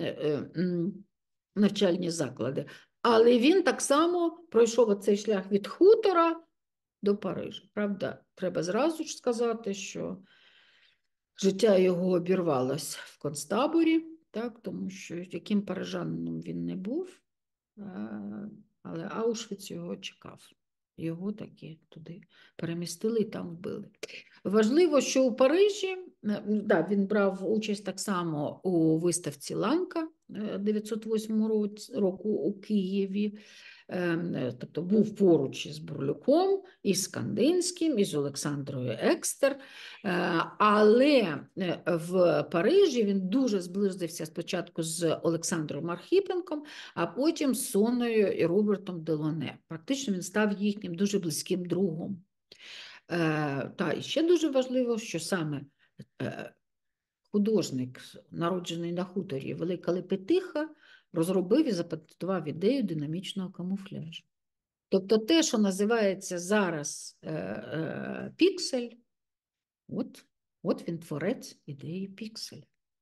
навчальні заклади. Але він так само пройшов оцей шлях від хутора до Парижа. Правда, треба зразу ж сказати, що життя його обірвалось в концтаборі, так, тому що яким парижанином він не був, але Аушвіц його чекав. Його таки туди перемістили і там вбили. Важливо, що у Парижі, да, він брав участь так само у виставці Ланка дев'ятсот восьмого року у Києві, тобто був поруч із Бурлюком, із Скандинським, із Олександрою Екстер, але в Парижі він дуже зблизився спочатку з Олександром Архипенком, а потім з Соною і Робертом Делоне. Практично він став їхнім дуже близьким другом. Та і ще дуже важливо, що саме художник, народжений на хуторі Велика Лепетиха, розробив і запатентував ідею динамічного камуфляжу. Тобто те, що називається зараз е, е, піксель, от, от він творець ідеї пікселя.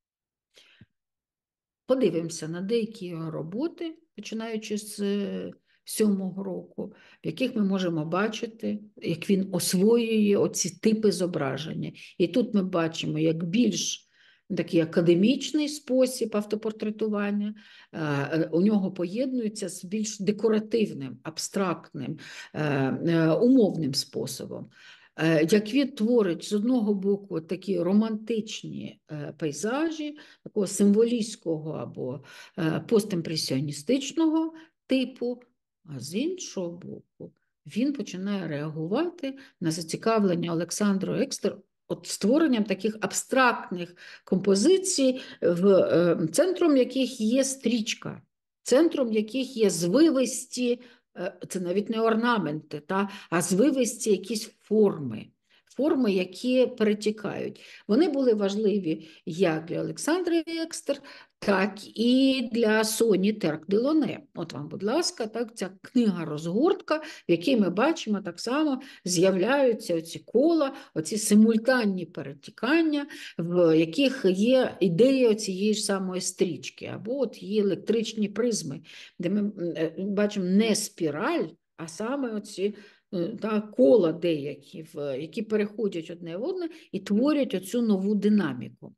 Подивимося на деякі його роботи, починаючи з сьомого року, в яких ми можемо бачити, як він освоює оці типи зображення. І тут ми бачимо, як більш такий академічний спосіб автопортретування, у нього поєднується з більш декоративним, абстрактним, умовним способом. Як він творить з одного боку такі романтичні пейзажі, такого символістського або постімпресіоністичного типу, а з іншого боку він починає реагувати на зацікавлення Олександру Екстер от створенням таких абстрактних композицій, в, центром яких є стрічка, центром яких є звивисті, це навіть не орнаменти, та, а звивисті якісь форми. форми, які перетікають. Вони були важливі як для Олександри Екстер, так і для Соні Терк-Делоне. От вам, будь ласка, так, ця книга-розгортка, в якій ми бачимо, так само з'являються оці кола, оці симультанні перетікання, в яких є ідея цієї ж самої стрічки, або от її електричні призми, де ми бачимо не спіраль, а саме оці та, кола деякі, які переходять одне в одне і творять оцю нову динаміку.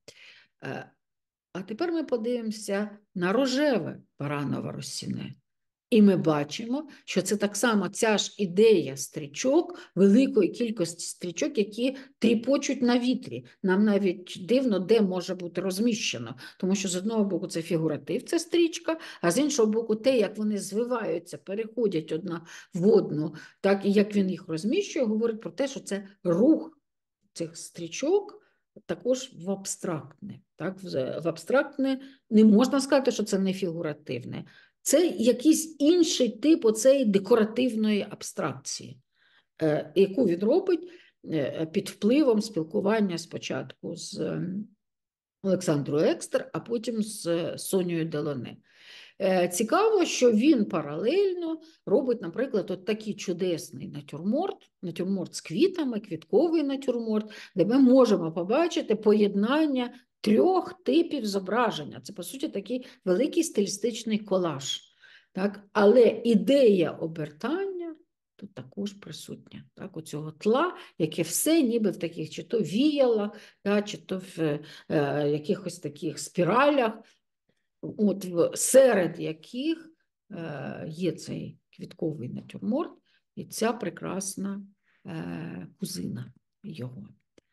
А тепер ми подивимося на рожеве Бараново-Росіне. І ми бачимо, що це так само ця ж ідея стрічок, великої кількості стрічок, які тріпочуть на вітрі. Нам навіть дивно, де може бути розміщено. Тому що з одного боку це фігуратив, це стрічка, а з іншого боку те, як вони звиваються, переходять одна в одну, так і як він їх розміщує, говорить про те, що це рух цих стрічок також в абстрактне. Так? В абстрактне не можна сказати, що це не фігуративне. Це якийсь інший тип оцеї декоративної абстракції, яку він робить під впливом спілкування спочатку з Олександрою Екстер, а потім з Сонією Делоне. Цікаво, що він паралельно робить, наприклад, от такий чудесний натюрморт, натюрморт з квітами, квітковий натюрморт, де ми можемо побачити поєднання трьох типів зображення. Це, по суті, такий великий стилістичний колаж. Так? Але ідея обертання тут також присутня. Так? Оцього тла, яке все ніби в таких чи то віялах, да, чи то в е, якихось таких спіралях, от серед яких е, є цей квітковий натюрморт і ця прекрасна е, кузина його.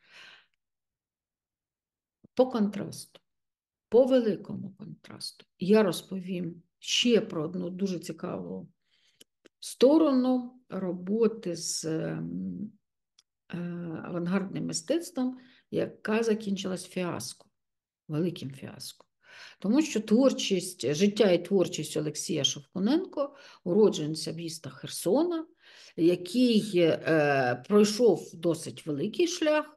По контрасту, по великому контрасту, я розповім ще про одну дуже цікаву сторону роботи з е, авангардним мистецтвом, яка закінчилась фіаско, великим фіаско. Тому що творчість, життя і творчість Олексія Шовкуненко, уродженця міста Херсона, який е, пройшов досить великий шлях,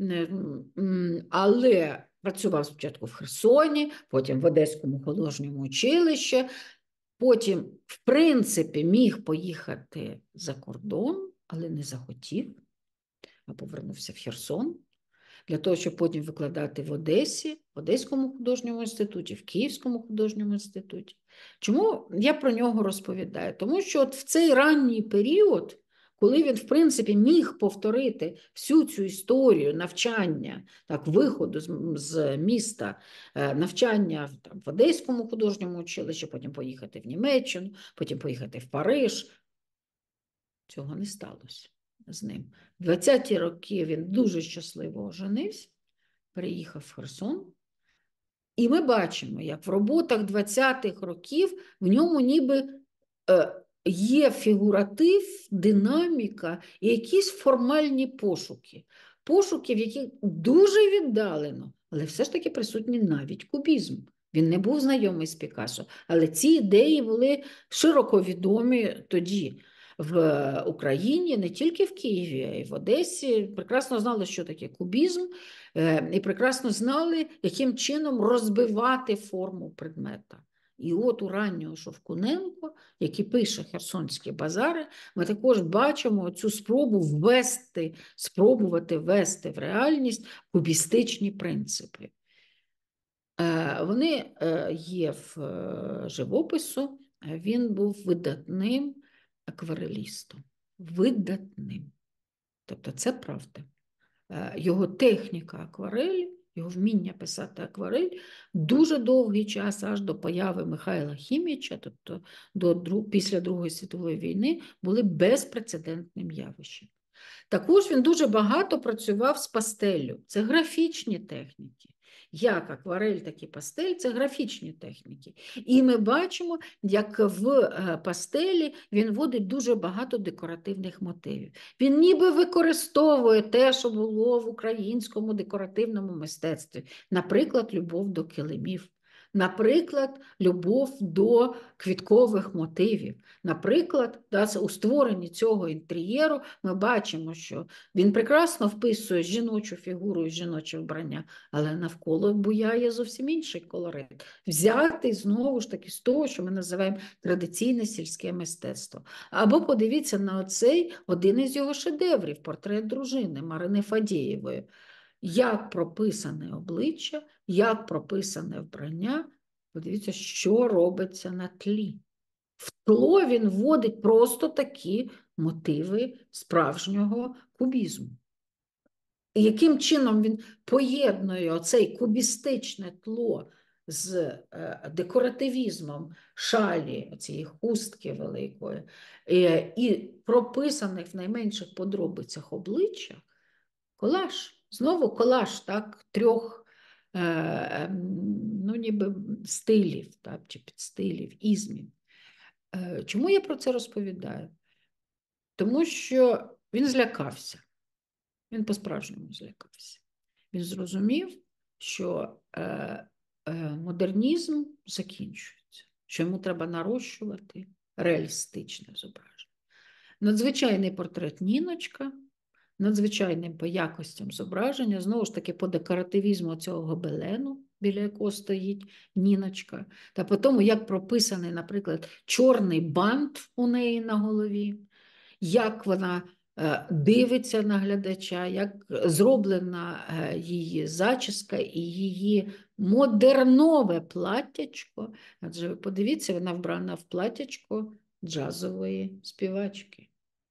але працював спочатку в Херсоні, потім в Одеському художньому училищі, потім, в принципі, міг поїхати за кордон, але не захотів, а повернувся в Херсон, для того, щоб потім викладати в Одесі, в Одеському художньому інституті, в Київському художньому інституті. Чому я про нього розповідаю? Тому що от в цей ранній період, коли він, в принципі, міг повторити всю цю історію навчання, так, виходу з, з міста, навчання там, в Одеському художньому училищі, потім поїхати в Німеччину, потім поїхати в Париж, цього не сталося з ним. В двадцяті роки він дуже щасливо оженився, переїхав в Херсон. І ми бачимо, як в роботах двадцятих років в ньому ніби е, є фігуратив, динаміка і якісь формальні пошуки. Пошуки, в яких дуже віддалено, але все ж таки присутній навіть кубізм. Він не був знайомий з Пікассо, але ці ідеї були широко відомі тоді. В Україні, не тільки в Києві, а й в Одесі, прекрасно знали, що таке кубізм, і прекрасно знали, яким чином розбивати форму предмета. І от у раннього Шовкуненко, який пише «Херсонські базари», ми також бачимо цю спробу ввести, спробувати ввести в реальність кубістичні принципи. Вони є в живопису, він був видатним акварелістом. Видатним. Тобто це правда. Його техніка акварелі, його вміння писати акварель дуже довгий час, аж до появи Михайла Хіміча, тобто до, після Другої світової війни, були безпрецедентним явищем. Також він дуже багато працював з пастеллю. Це графічні техніки. Як акварель, так і пастель – це графічні техніки. І ми бачимо, як в пастелі він вводить дуже багато декоративних мотивів. Він ніби використовує те, що було в українському декоративному мистецтві. Наприклад, любов до килимів. Наприклад, любов до квіткових мотивів. Наприклад, да, у створенні цього інтер'єру ми бачимо, що він прекрасно вписує жіночу фігуру і жіноче вбрання, але навколо буяє зовсім інший колорит. Взятий, знову ж таки, з того, що ми називаємо традиційне сільське мистецтво. Або подивіться на оцей один із його шедеврів – портрет дружини Марини Фадєєвої. Як прописане обличчя, як прописане вбрання, подивіться, що робиться на тлі. В тло він вводить просто такі мотиви справжнього кубізму. І яким чином він поєднує оцей кубістичне тло з декоративізмом шалі, цієї хустки великої, і прописаних в найменших подробицях обличчя, колаж. Знову колаж, так, трьох е, ну, ніби стилів, так, чи підстилів, ізмів. Е, чому я про це розповідаю? Тому що він злякався. Він по-справжньому злякався. Він зрозумів, що е, е, модернізм закінчується, що йому треба нарощувати реалістичне зображення. Надзвичайний портрет Ніночка, надзвичайним по якостям зображення, знову ж таки по декоративізму цього гобелену, біля якого стоїть Ніночка, та по тому, як прописаний, наприклад, чорний бант у неї на голові, як вона дивиться на глядача, як зроблена її зачіска і її модернове платтячко. Адже ви подивіться, вона вбрана в платтячко джазової співачки.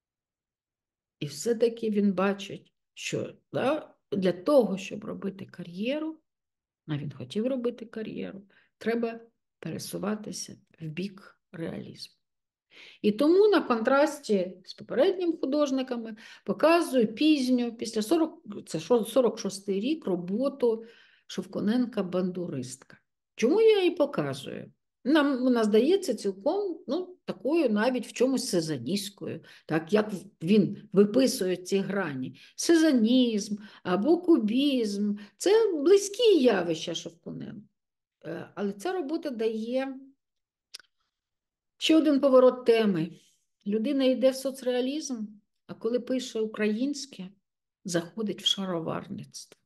І все-таки він бачить, що да, для того, щоб робити кар'єру, а він хотів робити кар'єру, треба пересуватися в бік реалізму. І тому на контрасті з попередніми художниками показую пізню, після сорок, це сорок шостий рік, роботу Шовконенка «Бандуристка». Чому я її показую? Нам, вона здається цілком, ну, такою навіть в чомусь сезоністською, так, як він виписує ці грані. Сезонізм або кубізм – це близькі явища Шовконенка. Але ця робота дає ще один поворот теми. Людина йде в соцреалізм, а коли пише українське, заходить в шароварництво.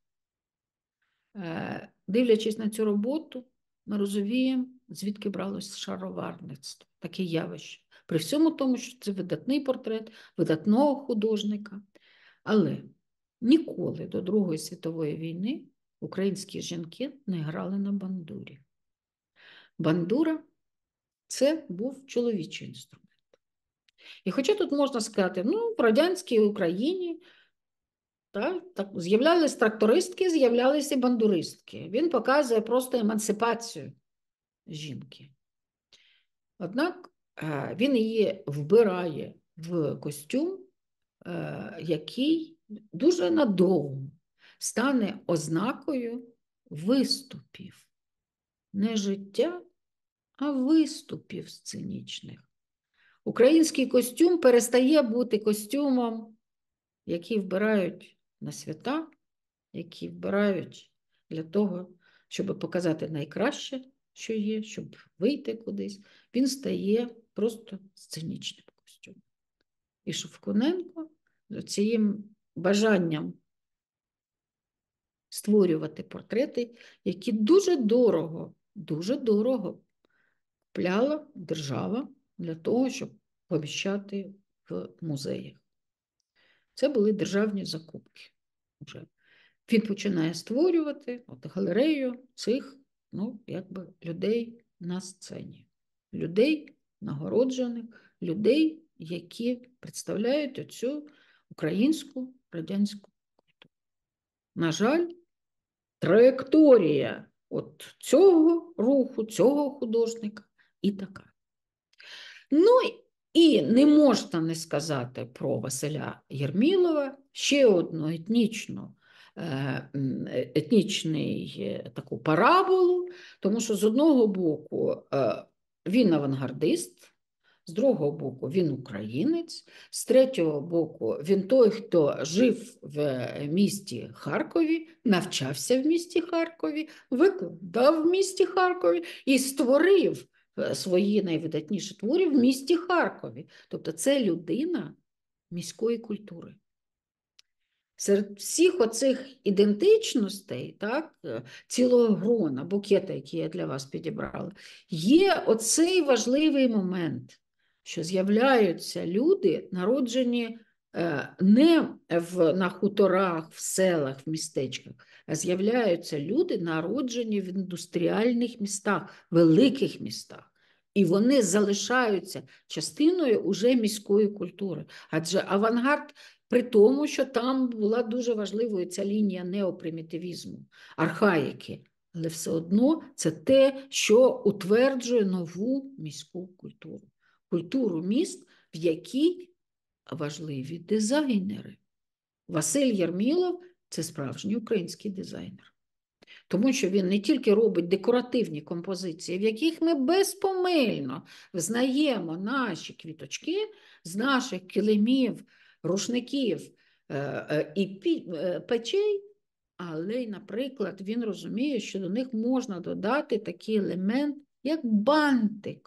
Дивлячись на цю роботу, ми розуміємо, звідки бралось шароварництво, таке явище. При всьому тому, що це видатний портрет видатного художника. Але ніколи до Другої світової війни українські жінки не грали на бандурі. Бандура – це був чоловічий інструмент. І хоча тут можна сказати, ну, в радянській Україні так, так, з'являлись трактористки, з'являлися бандуристки. Він показує просто емансипацію жінки. Однак він її вбирає в костюм, який дуже надовго стане ознакою виступів. Не життя, а виступів сценічних. Український костюм перестає бути костюмом, який вбирають на свята, які вбирають для того, щоб показати найкраще, що є, щоб вийти кудись. Він стає просто сценічним костюмом. І Шовконенко з цим бажанням створювати портрети, які дуже дорого, дуже дорого купляла держава для того, щоб поміщати в музеях. Це були державні закупки. Вже. Він починає створювати от, галерею цих, ну, якби, людей на сцені. Людей нагороджених, людей, які представляють оцю українську радянську культуру. На жаль, траєкторія от цього руху, цього художника і така. Ну, і не можна не сказати про Василя Єрмілова, ще одну етнічну, етнічний таку параболу, тому що з одного боку він авангардист, з другого боку він українець, з третього боку він той, хто жив в місті Харкові, навчався в місті Харкові, викладав в місті Харкові і створив свої найвидатніші твори в місті Харкові. Тобто це людина міської культури. Серед всіх оцих ідентичностей, так, цілого грона, букета, який я для вас підібрала, є оцей важливий момент, що з'являються люди, народжені не в, на хуторах, в селах, в містечках, а з'являються люди, народжені в індустріальних містах, великих містах. І вони залишаються частиною уже міської культури. Адже авангард, при тому, що там була дуже важливою ця лінія неопримітивізму, архаїки, але все одно це те, що утверджує нову міську культуру. Культуру міст, в якій важливі дизайнери. Василь Єрмілов – це справжній український дизайнер. Тому що він не тільки робить декоративні композиції, в яких ми безпомильно взнаємо наші квіточки з наших килимів, рушників і печей, але й, наприклад, він розуміє, що до них можна додати такий елемент, як бантик.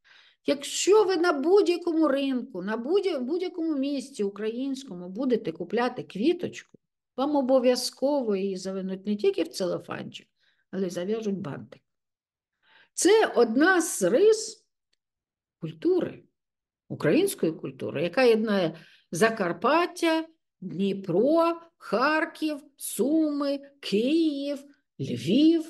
Якщо ви на будь-якому ринку, на будь-якому місці українському будете купляти квіточку, вам обов'язково її завинуть не тільки в целофанчик, але й зав'яжуть бантик. Це одна з рис культури, української культури, яка єднає Закарпаття, Дніпро, Харків, Суми, Київ, Львів.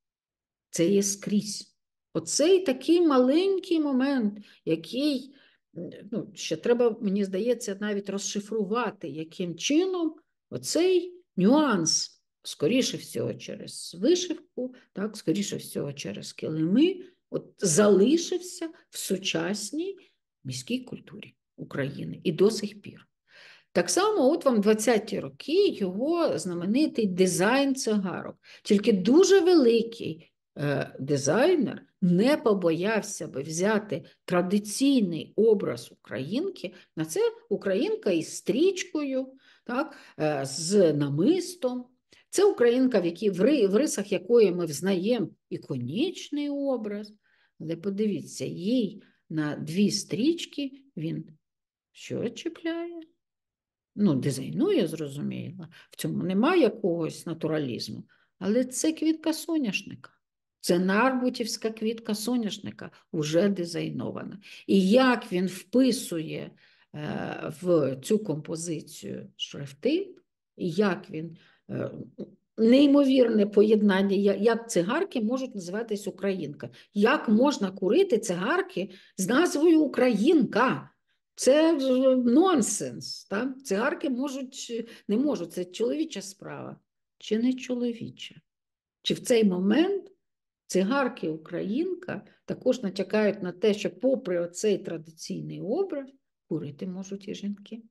Це є скрізь. Оцей такий маленький момент, який, ну, ще треба, мені здається, навіть розшифрувати, яким чином оцей нюанс, скоріше всього через вишивку, так, скоріше всього через килими, от залишився в сучасній міській культурі України і до сих пір. Так само от вам двадцяті роки його знаменитий дизайн цигарок. Тільки дуже великий е, дизайнер не побоявся би взяти традиційний образ українки, на це українка із стрічкою, так, е, з намистом. Це українка, в, якій, в рисах якої ми взнаємо іконічний образ. Але подивіться, їй на дві стрічки він що чіпляє? Ну, дизайнує, зрозуміло, в цьому немає якогось натуралізму, але це квітка соняшника. Це нарбутівська квітка соняшника, вже дизайнована. І як він вписує е, в цю композицію шрифти, і як він, е, неймовірне поєднання, як цигарки можуть називатись українка. Як можна курити цигарки з назвою українка? Це нонсенс. Так? Цигарки можуть, не можуть, це чоловіча справа. Чи не чоловіча? Чи в цей момент цигарки українка також натякають на те, що попри оцей традиційний образ, курити можуть і жінки?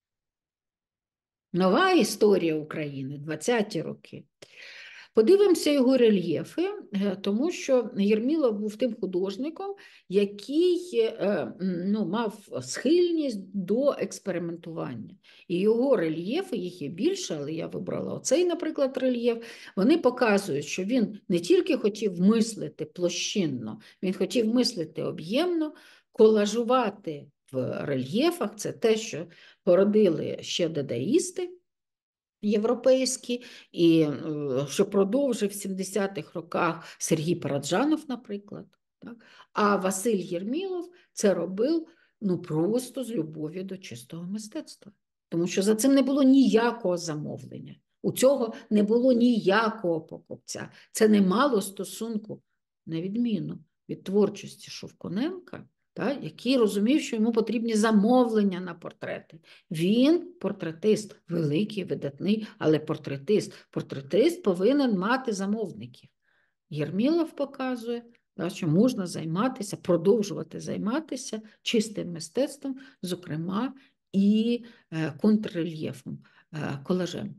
Нова історія України, двадцяті роки. Подивимося його рельєфи, тому що Єрмілов був тим художником, який ну, мав схильність до експериментування. І його рельєфи, їх є більше, але я вибрала оцей, наприклад, рельєф, вони показують, що він не тільки хотів мислити площинно, він хотів мислити об'ємно, колажувати в рельєфах, це те, що породили ще дадаїсти європейські, і що продовжив в сімдесятих роках Сергій Параджанов, наприклад. Так? А Василь Єрмілов це робив ну, просто з любов'ю до чистого мистецтва. Тому що за цим не було ніякого замовлення. У цього не було ніякого покупця. Це не мало стосунку, на відміну від творчості Шовконенка, так, який розумів, що йому потрібні замовлення на портрети. Він портретист, великий, видатний, але портретист. Портретист повинен мати замовників. Єрмілов показує, так, що можна займатися, продовжувати займатися чистим мистецтвом, зокрема і контррельєфом, колажем.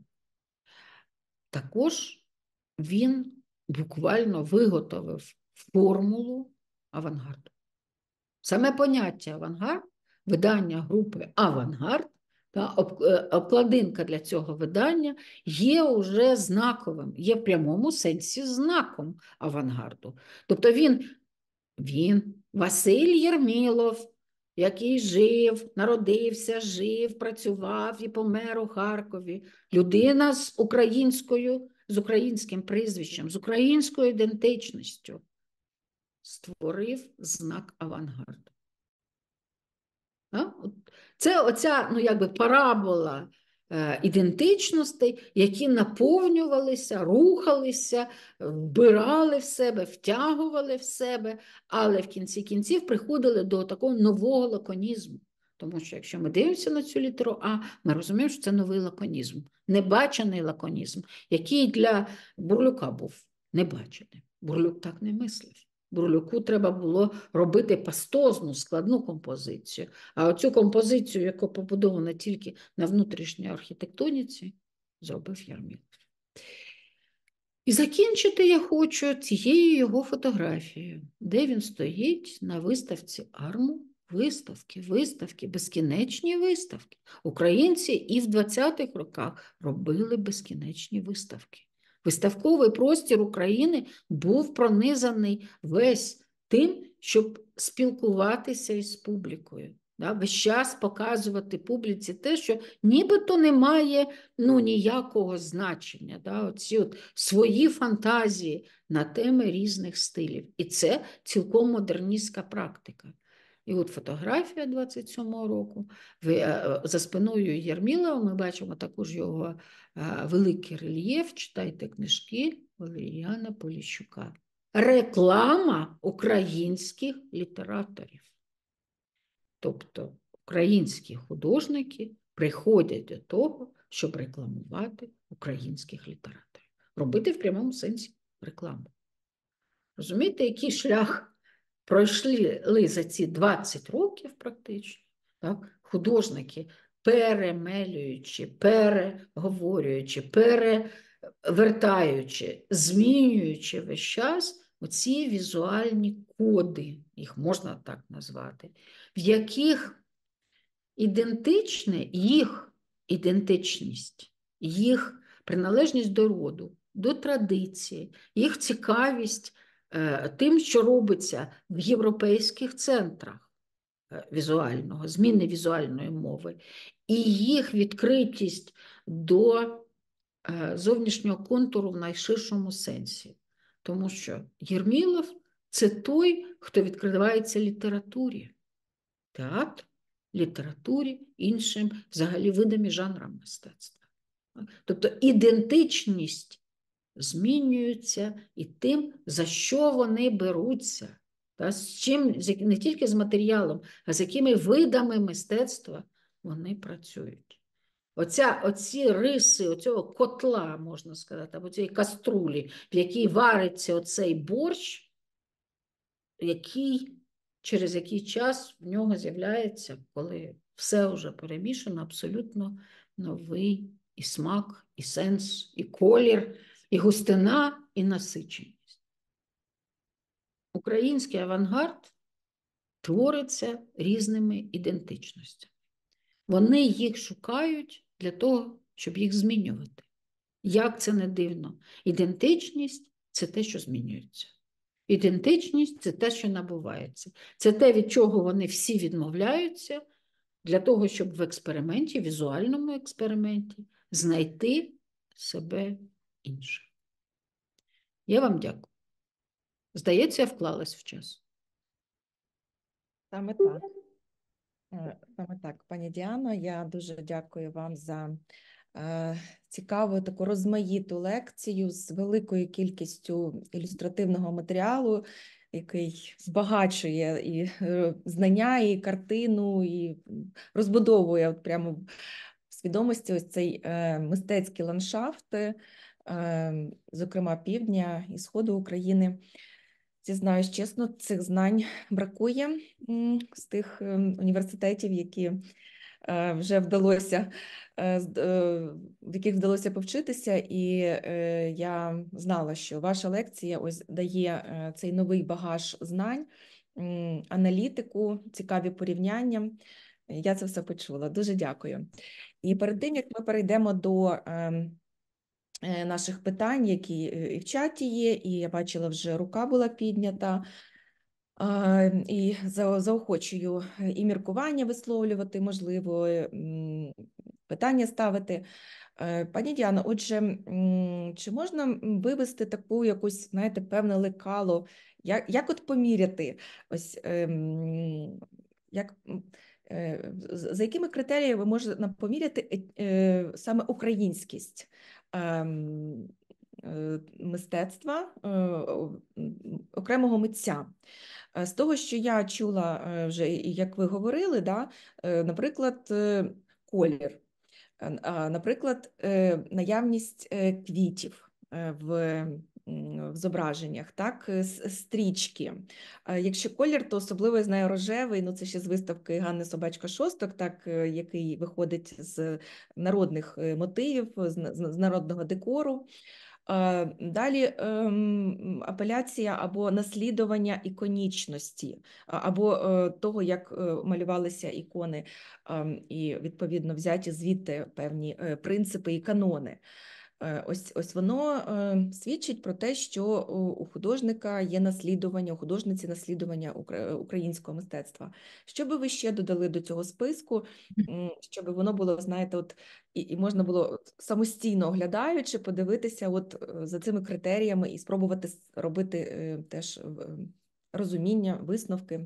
Також він буквально виготовив формулу авангарду. Саме поняття авангард, видання групи «Авангард», та обкладинка для цього видання є уже знаковим, є в прямому сенсі знаком авангарду. Тобто він, він Василь Єрмілов, який жив, народився, жив, працював і помер у Харкові. Людина з українською, з українським прізвищем, з українською ідентичністю створив знак авангарду. Це оця, ну, якби парабола е, ідентичностей, які наповнювалися, рухалися, вбирали в себе, втягували в себе, але в кінці кінців приходили до такого нового лаконізму. Тому що якщо ми дивимося на цю літеру А, ми розуміємо, що це новий лаконізм, небачений лаконізм, який для Бурлюка був небачений. Бурлюк так не мислив. Бурлюку треба було робити пастозну, складну композицію. А оцю композицію, яка побудована тільки на внутрішній архітектоніці, зробив Єрмілов. І закінчити я хочу цією його фотографією, де він стоїть на виставці АРМУ. Виставки, виставки, безкінечні виставки. Українці і в двадцятих роках робили безкінечні виставки. Виставковий простір України був пронизаний весь тим, щоб спілкуватися із публікою. Да? Весь час показувати публіці те, що нібито не має ну, ніякого значення. Да? Оці от свої фантазії на теми різних стилів. І це цілком модерністська практика. І от фотографія двадцять сьомого року. За спиною Єрмілова ми бачимо також його великий рельєф. Читайте книжки Валеріана Поліщука. Реклама українських літераторів. Тобто українські художники приходять до того, щоб рекламувати українських літераторів. Робити в прямому сенсі рекламу. Розумієте, який шлях пройшли за ці двадцять років практично, так? Художники, перемелюючи, переговорюючи, перевертаючи, змінюючи весь час оці візуальні коди, їх можна так назвати, в яких ідентичне їх ідентичність, їх приналежність до роду, до традиції, їх цікавість тим, що робиться в європейських центрах візуального, зміни візуальної мови, і їх відкритість до зовнішнього контуру в найширшому сенсі. Тому що Єрмілов – це той, хто відкривається літературі, театру, літературі, іншим взагалі видам і жанрам мистецтва. Тобто ідентичність змінюються і тим, за що вони беруться, та, з чим, не тільки з матеріалом, а з якими видами мистецтва вони працюють. Оця, оці риси, оцього котла, можна сказати, або цієї каструлі, в якій вариться оцей борщ, який, через який час в нього з'являється, коли все вже перемішано, абсолютно новий і смак, і сенс, і колір, і густина, і насиченість. Український авангард твориться різними ідентичностями. Вони їх шукають для того, щоб їх змінювати. Як це не дивно? Ідентичність – це те, що змінюється. Ідентичність – це те, що набувається. Це те, від чого вони всі відмовляються, для того, щоб в експерименті, візуальному експерименті, знайти себе інше. Я вам дякую. Здається, я вклалась в час. Саме так. Саме так, пані Діано, я дуже дякую вам за е, цікаву таку розмаїту лекцію з великою кількістю ілюстративного матеріалу, який збагачує і знання, і картину, і розбудовує от прямо в свідомості ось цей е, мистецький ландшафт, е, зокрема півдня і сходу України. Зізнаюсь чесно, цих знань бракує з тих університетів, які вже вдалося, в яких вдалося повчитися, і я знала, що ваша лекція ось дає цей новий багаж знань, аналітику, цікаві порівняння. Я це все почула. Дуже дякую. І перед тим, як ми перейдемо до наших питань, які і в чаті є, і я бачила, вже рука була піднята, і заохочую і міркування висловлювати, можливо, питання ставити. Пані Діано, отже, чи можна вивести таку якусь, знаєте, певне лекало, як, як от поміряти, ось, як, за якими критеріями можна поміряти саме українськість мистецтва окремого митця? З того, що я чула вже, як ви говорили, да, наприклад, колір, наприклад, наявність квітів в, в зображеннях, так, стрічки. Якщо колір, то особливо, я знаю, рожевий, ну це ще з виставки Ганни Собачка-Шостак, так, який виходить з народних мотивів, з, з народного декору. Далі апеляція або наслідування іконічності, або того, як малювалися ікони, і, відповідно, взяті звідти певні принципи і канони. Ось, ось воно свідчить про те, що у художника є наслідування, у художниці наслідування українського мистецтва. Що би ви ще додали до цього списку, щоб воно було, знаєте, от, і, і можна було самостійно оглядаючи, подивитися от за цими критеріями і спробувати робити теж розуміння, висновки?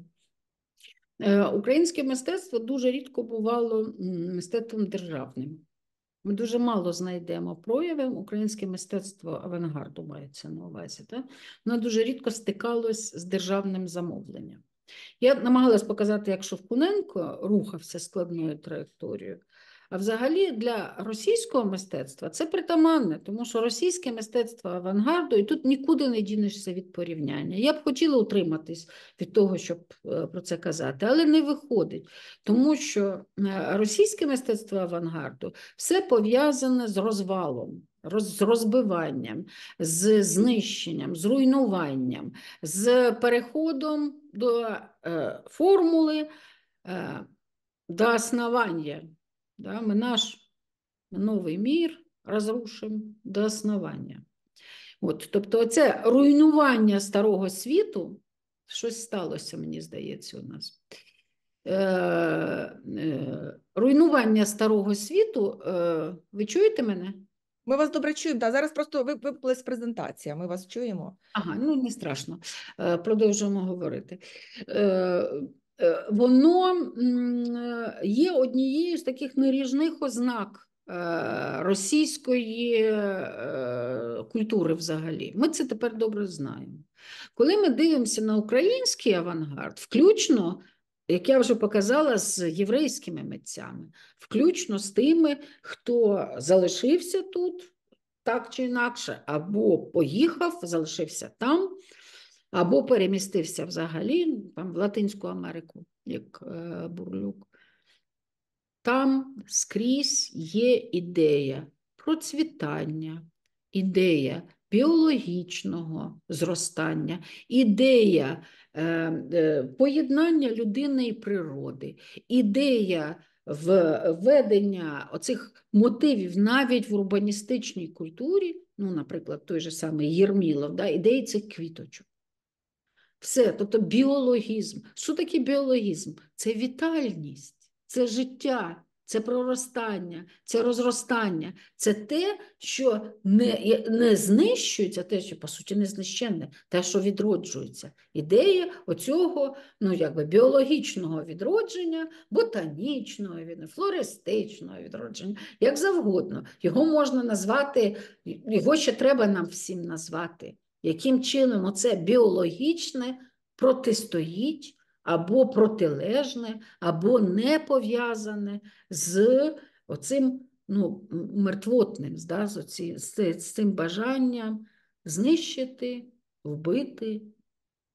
Українське мистецтво дуже рідко бувало мистецтвом державним. Ми дуже мало знайдемо проявів. Українське мистецтво авангарду мається на увазі. Так? Воно дуже рідко стикалось з державним замовленням. Я намагалась показати, як Шовкуненко рухався складною траєкторією. А взагалі для російського мистецтва це притаманне, тому що російське мистецтво авангарду, і тут нікуди не дінешся від порівняння. Я б хотіла утриматись від того, щоб про це казати, але не виходить, тому що російське мистецтво авангарду все пов'язане з розвалом, з розбиванням, з знищенням, з руйнуванням, з переходом до е, формули, е, до основання. Да, мы наш новий мір розрушимо до основання. От, тобто оце руйнування старого світу, щось сталося, мені здається, у нас. Е, е, руйнування старого світу, е, ви чуєте мене? Ми вас добре чуємо, да, зараз просто випалась презентація, ми вас чуємо. Ага, ну не страшно, е, продовжуємо говорити. Е, Воно є однією з таких наріжних ознак російської культури взагалі. Ми це тепер добре знаємо. Коли ми дивимося на український авангард, включно, як я вже показала, з єврейськими митцями, включно з тими, хто залишився тут, так чи інакше, або поїхав, залишився там, або перемістився взагалі там, в Латинську Америку, як е, Бурлюк. Там скрізь є ідея процвітання, ідея біологічного зростання, ідея е, е, поєднання людини і природи, ідея введення оцих мотивів навіть в урбаністичній культурі, ну, наприклад, той же самий Єрмілов, да, ідеї цих квіточок. Все, тобто біологізм. Що таке біологізм? Це вітальність, це життя, це проростання, це розростання. Це те, що не, не знищується, те, що, по суті, не знищенне, те, що відроджується. Ідея оцього, ну, якби, біологічного відродження, ботанічного, флористичного відродження, як завгодно. Його можна назвати, його ще треба нам всім назвати. Яким чином оце біологічне протистоїть або протилежне, або не пов'язане з оцим, ну, мертвотним, да, з, оці, з, з цим бажанням знищити, вбити,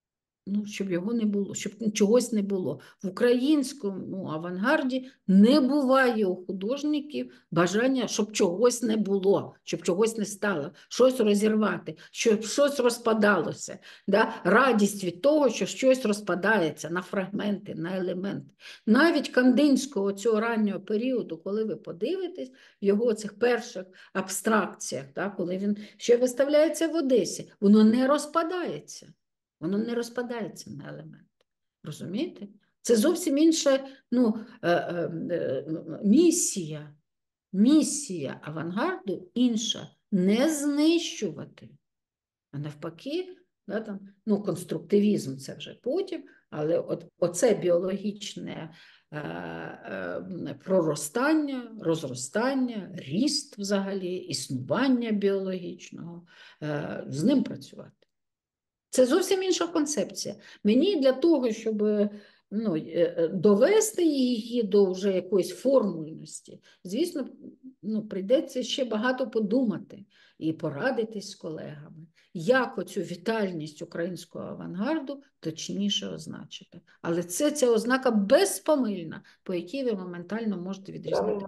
ну, щоб його не було, щоб чогось не було. В українському авангарді не буває у художників бажання, щоб чогось не було, щоб чогось не стало, щось розірвати, щоб щось розпадалося. Да? Радість від того, що щось розпадається на фрагменти, на елементи. Навіть Кандинського цього раннього періоду, коли ви подивитесь, в його цих перших абстракціях, да, коли він ще виставляється в Одесі, воно не розпадається. Воно не розпадається на елементи. Розумієте? Це зовсім інша ну, е, е, е, місія. Місія авангарду інша. Не знищувати. А навпаки, да, там, ну, конструктивізм це вже потім, але от, оце біологічне е, е, проростання, розростання, ріст взагалі, існування біологічного, е, з ним працювати. Це зовсім інша концепція. Мені для того, щоб ну, довести її до вже якоїсь формульності, звісно, ну, прийдеться ще багато подумати і порадитись з колегами, як оцю вітальність українського авангарду точніше означити. Але це ця ознака безпомильна, по якій ви моментально можете відрізнити.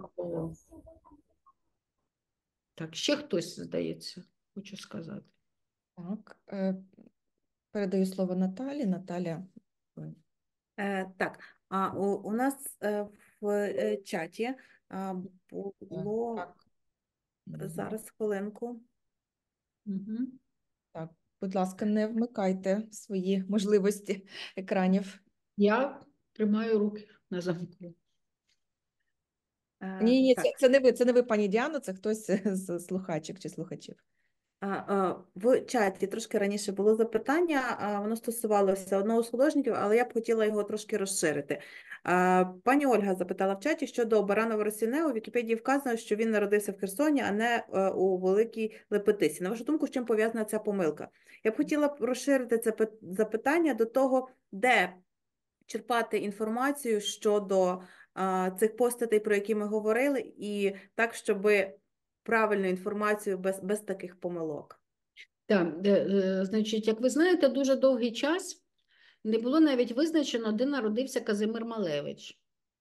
Так, ще хтось, здається, хочу сказати. Так, передаю слово Наталі. Наталя. Е, так, а у, у нас е, в е, чаті а, було Так. зараз хвилинку. Угу. Так, будь ласка, не вмикайте свої можливості екранів. Я тримаю руки на замку. Е, Ні, ні, так. це, це не ви, це не ви, пані Діано, це хтось з слухачок чи слухачів. В чаті трошки раніше було запитання, воно стосувалося одного з художників, але я б хотіла його трошки розширити. Пані Ольга запитала в чаті щодо Баранова Росіне. У Вікіпедії вказано, що він народився в Херсоні, а не у Великій Лепетисі. На вашу думку, з чим пов'язана ця помилка? Я б хотіла б розширити це запитання до того, де черпати інформацію щодо цих постатей, про які ми говорили, і так, щоби правильну інформацію без, без таких помилок. Так, значить, як ви знаєте, дуже довгий час не було навіть визначено, де народився Казимир Малевич.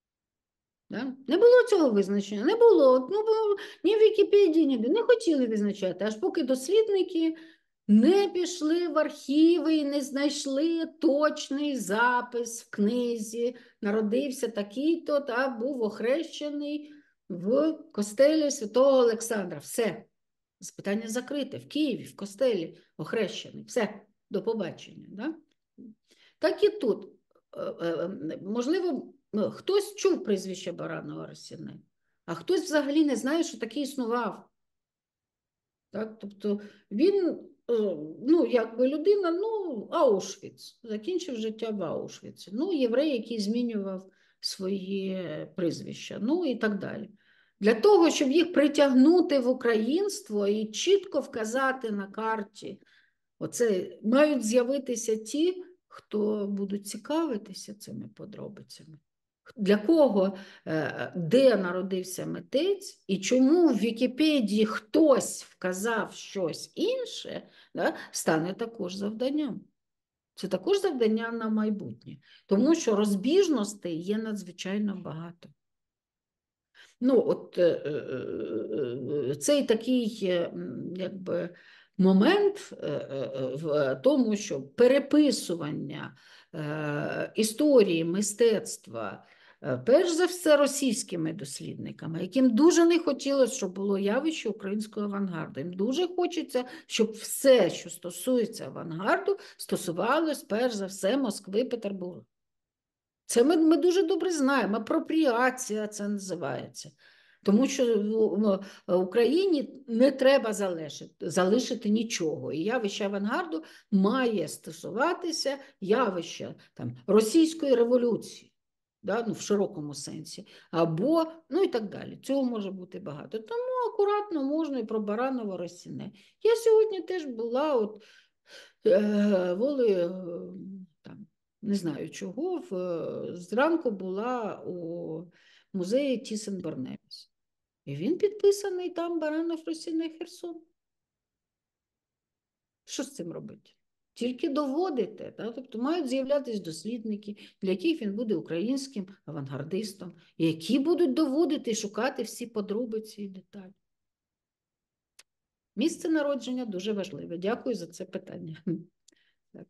Да? Не було цього визначення, не було. Ну, ні в Вікіпедії, ніде не хотіли визначати, аж поки дослідники не пішли в архіви і не знайшли точний запис в книзі. Народився такий-то, та був охрещений в костелі Святого Олександра. Все. Питання закрите. В Києві, в костелі, охрещений. Все, до побачення. Да? Так і тут. Можливо, хтось чув прізвище Баранова Росіне, а хтось взагалі не знає, що такий існував. Так? Тобто він, ну, якби людина, ну, Аушвіц, закінчив життя в Аушвіці. Ну, єврей, який змінював свої прізвища, ну і так далі. Для того, щоб їх притягнути в українство і чітко вказати на карті, оце мають з'явитися ті, хто будуть цікавитися цими подробицями. Для кого, де народився митець і чому в Вікіпедії хтось вказав щось інше, да, стане також завданням. Це також завдання на майбутнє, тому що розбіжностей є надзвичайно багато. Ну, от цей такий, якби, момент в тому, що переписування історії мистецтва, перш за все російськими дослідниками, яким дуже не хотілося, щоб було явище українського авангарду. Їм дуже хочеться, щоб все, що стосується авангарду, стосувалось перш за все Москви, Петербурга. Це ми, ми дуже добре знаємо, апропріація це називається. Тому що в Україні не треба залишити, залишити нічого. І явище авангарду має стосуватися явища там, російської революції, да, ну, в широкому сенсі, або, ну і так далі. Цього може бути багато. Тому акуратно можна і про Баранова Росіне. Я сьогодні теж була от, е, волею, там, не знаю чого, в, зранку була у музеї Тісен-Барневіс. І він підписаний там Баранов Росіне Херсон. Що з цим робити? Тільки доводите. Да? Тобто мають з'являтися дослідники, для яких він буде українським авангардистом, які будуть доводити і шукати всі подробиці і деталі. Місце народження дуже важливе. Дякую за це питання. Так.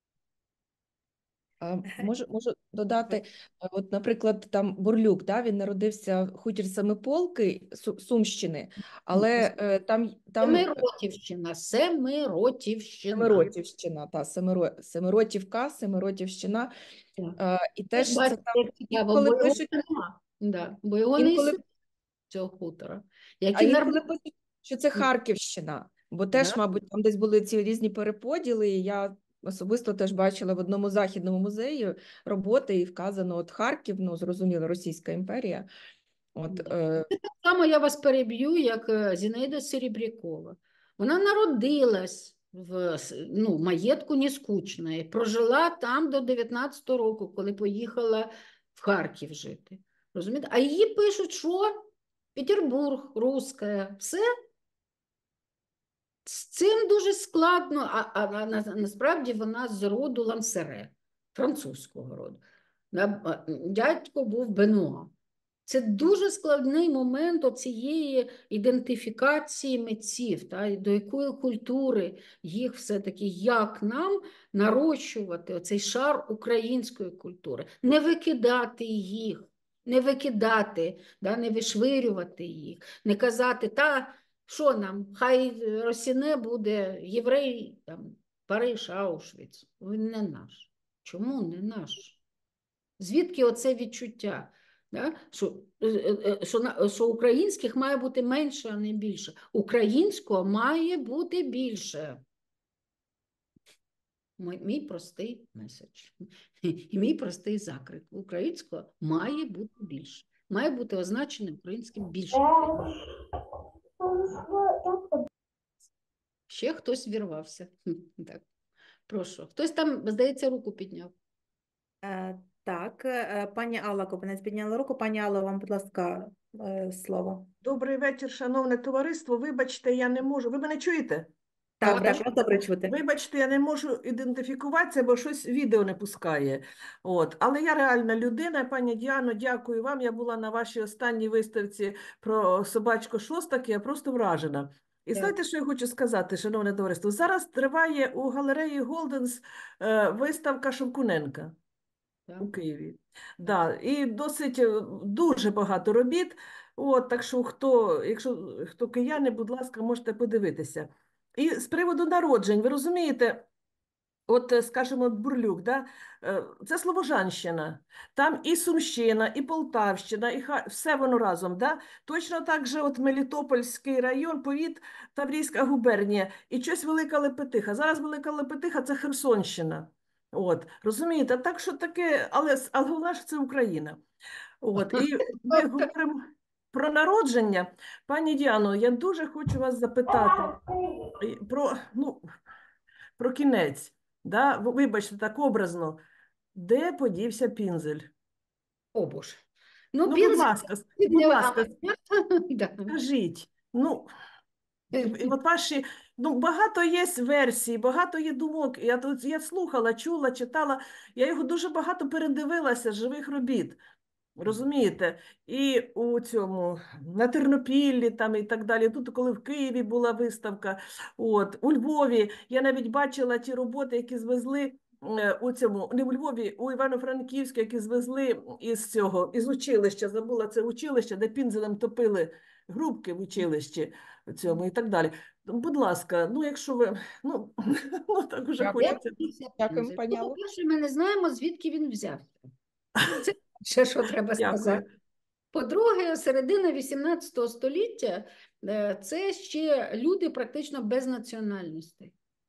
А, Можу, можу додати, а, от, наприклад, там Бурлюк, да, він народився в хутір Семиполки, Су- Сумщини, але е, там, там Семиротівщина, Семиротівщина. Семиротівщина, та, Семиро, Семиротівка, Семиротівщина, Так. а, і Теж теж це бачите, там, як цікаво, інколи бо його пишуть, нема. Да, бо його не інколи, існує, цього хутора. Як а і інколи Нарбут. пишуть, що це Харківщина, бо Да. теж, мабуть, там десь були ці різні переподіли, і я особисто теж бачила в одному західному музеї роботи, і вказано от Харків, ну, зрозуміло, Російська імперія. От, е, Так само я вас переб'ю, як е, Зінаїда Серебрякова. Вона народилась в с- ну, маєтку Нескучної, прожила там до дев'ятнадцятого року, коли поїхала в Харків жити. Розумієте? А її пишуть, що Петербург, Руська, все. З цим дуже складно, а, а, а на- насправді вона з роду Лансере, французького роду. Да, а, Дядько був Бенуа. Це дуже складний момент цієї ідентифікації митців, та, до якої культури їх все-таки, як нам нарощувати оцей шар української культури, не викидати їх, не викидати, да, не вишвирювати їх, не казати, та що нам, хай Росіне буде єврей, там, Париж, Аушвіц. Він не наш. Чому не наш? Звідки оце відчуття? Да? Що, е, е, що, на- що українських має бути менше, а не більше. Українського має бути більше. Мій, мій простий меседж. І мій простий закрик. Українського має бути більше. Має бути означене українським більше. Ще хтось вірвався. Так. Прошу. Хтось там, здається, руку підняв. Е, Так, е, пані Алла Копинець підняла руку. Пані Алла, вам, будь ласка, е, слово. Добрий вечір, шановне товариство. Вибачте, я не можу. Ви мене чуєте? Так, Так. так, вас добре чути. Вибачте, я не можу ідентифікуватися, бо щось відео не пускає. От. Але я реальна людина. Пані Діано, дякую вам. Я була на вашій останній виставці про собачку шостак, я просто вражена. І Так. знаєте, що я хочу сказати, шановне товариство? Зараз триває у галереї Голденс е, виставка Шовкуненка. Так. У Києві. Да, і досить е, дуже багато робіт. От, так що хто, якщо хто кияни, будь ласка, можете подивитися. І з приводу народжень, ви розумієте, от, е, скажімо, Бурлюк, да? е, це Слобожанщина, там і Сумщина, і Полтавщина, і Ха... все воно разом. Да? Точно так же от Мелітопольський район, повіт, Таврійська губернія, і щось Велика Лепетиха. Зараз Велика Лепетиха – це Херсонщина. От, розумієте, так що таке, але, але головне ж це Україна. От, і ми говоримо про народження. Пані Діано, я дуже хочу вас запитати і про, ну, про кінець. Да? Ви- Вибачте, так образно. Де подівся Пінзель? О, Боже. Ну, Ну, будь Пінзель ласка, с- будь підняв- ласка, Да. скажіть. Ну, і, і от ваші, ну, багато є версій, багато є думок. Я тут я слухала, чула, читала. Я його дуже багато передивилася з живих робіт. Розумієте? І у цьому на Тернопіллі там і так далі. Тут, коли в Києві була виставка, от у Львові я навіть бачила ті роботи, які звезли е, у цьому, не у Львові, у Івано-Франківську, які звезли із цього, із училища. Забула це училище, де пінзелем топили грубки в училищі в цьому і так далі. Будь ласка, ну якщо ви ну, ну так уже Дякую. хочеться. Дякуємо, Пінзель. пані Ну, Алло. по-перше, ми не знаємо, звідки він взявся. Це ще що треба сказати. Дякую. По-друге, середина вісімнадцятого століття е, це ще люди практично без національності.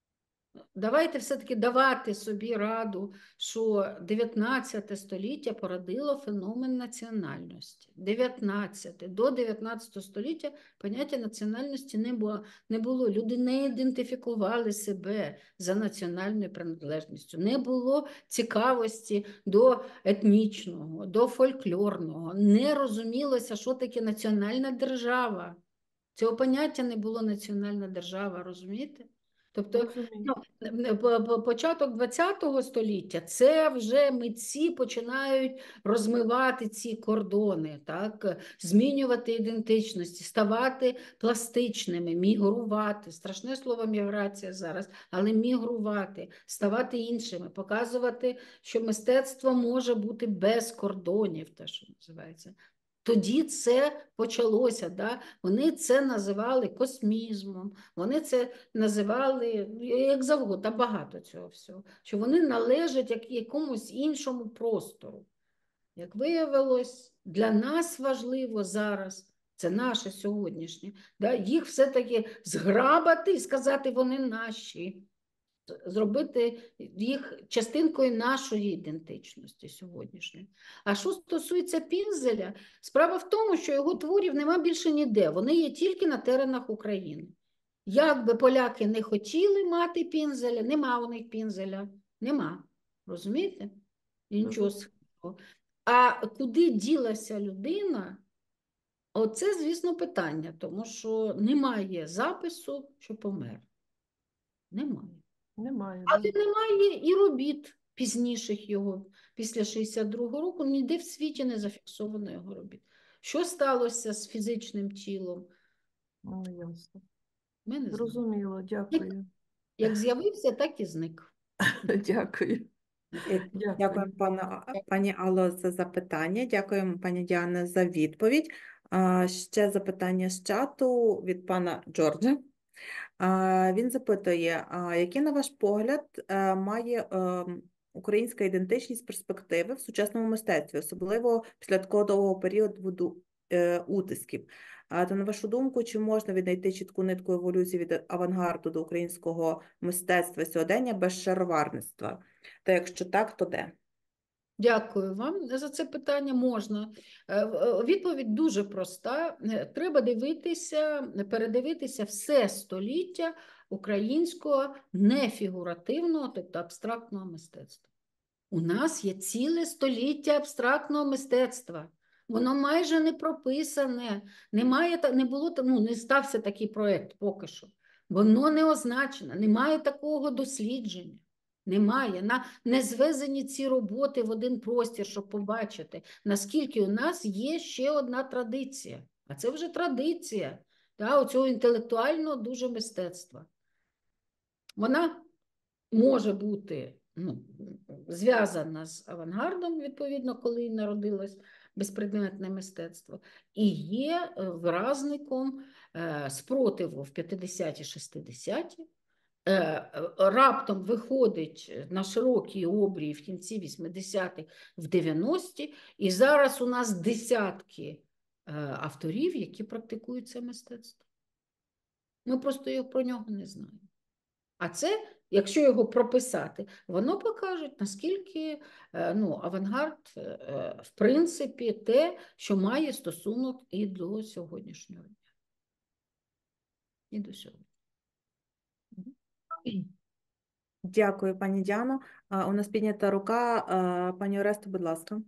Давайте все-таки давати собі раду, що дев'ятнадцяте століття породило феномен національності. дев'ятнадцяте До дев'ятнадцятого століття поняття національності не було. Не було. Люди не ідентифікували себе за національною приналежністю. Не було цікавості до етнічного, до фольклорного. Не розумілося, що таке національна держава. Цього поняття не було національна держава, розумієте? Тобто, Розумію. ну, по- по- початок ХХ століття, це вже митці починають розмивати ці кордони, так? Змінювати ідентичності, ставати пластичними, мігрувати. Страшне слово міграція зараз, але мігрувати, ставати іншими, показувати, що мистецтво може бути без кордонів, те, що називається. Тоді це почалося, да? Вони це називали космізмом, вони це називали ну, як завгодно, та багато цього всього, що вони належать як якомусь іншому простору. Як виявилось, для нас важливо зараз, це наше сьогоднішнє, да? Їх все-таки зграбати і сказати, вони наші. Зробити їх частинкою нашої ідентичності сьогоднішньої. А що стосується Пінзеля, справа в тому, що його творів нема більше ніде, вони є тільки на теренах України. Як би поляки не хотіли мати Пінзеля, нема у них Пінзеля, нема. Розумієте? І нічого складного. А куди ділася людина, оце, звісно, питання, тому що немає запису, що помер. Немає. Немає. Але Да. немає і робіт пізніших його. Після шістдесят другого року ніде в світі не зафіксовано його робіт. Що сталося з фізичним тілом? Ну, ясно. Ми не знаємо. Зрозуміло, дякую. Як з'явився, так і зник. Дякую. Е, Дякую. Дякую, пане, пані Алло, за запитання. Дякуємо, пані Діане, за відповідь. А, ще запитання з чату від пана Джорджа. А, він запитує, а, який, на ваш погляд, е, має е, українська ідентичність перспективи в сучасному мистецтві, особливо після такого довгого періоду е, утисків? А, то, на вашу думку, чи можна віднайти чітку нитку еволюції від авангарду до українського мистецтва сьогодення без шароварництва? Та якщо так, то де? Дякую вам за це питання. Можна. Е, е, Відповідь дуже проста. Е, Треба дивитися, передивитися все століття українського нефігуративного, тобто абстрактного мистецтва. У нас є ціле століття абстрактного мистецтва. Воно майже не прописане, немає, та- не було, та- ну, не стався такий проєкт поки що. Воно не означено, немає такого дослідження. Немає. На, не звезені ці роботи в один простір, щоб побачити, наскільки у нас є ще одна традиція. А це вже традиція та, оцього інтелектуального дуже мистецтва. Вона може бути ну, зв'язана з авангардом, відповідно, коли народилось безпредметне мистецтво, і є виразником е, спротиву в п'ятдесяті шістдесяті. Е, раптом виходить на широкий обрій в кінці вісімдесятих, в дев'яності, і зараз у нас десятки е, авторів, які практикують це мистецтво. Ми просто його, про нього не знаємо. А це, якщо його прописати, воно покаже, наскільки е, ну, авангард, е, в принципі, те, що має стосунок і до сьогоднішнього дня. І до сьогодні. Дякую, пані Діано. А, у нас піднята рука. А, пані Оресто, будь ласка.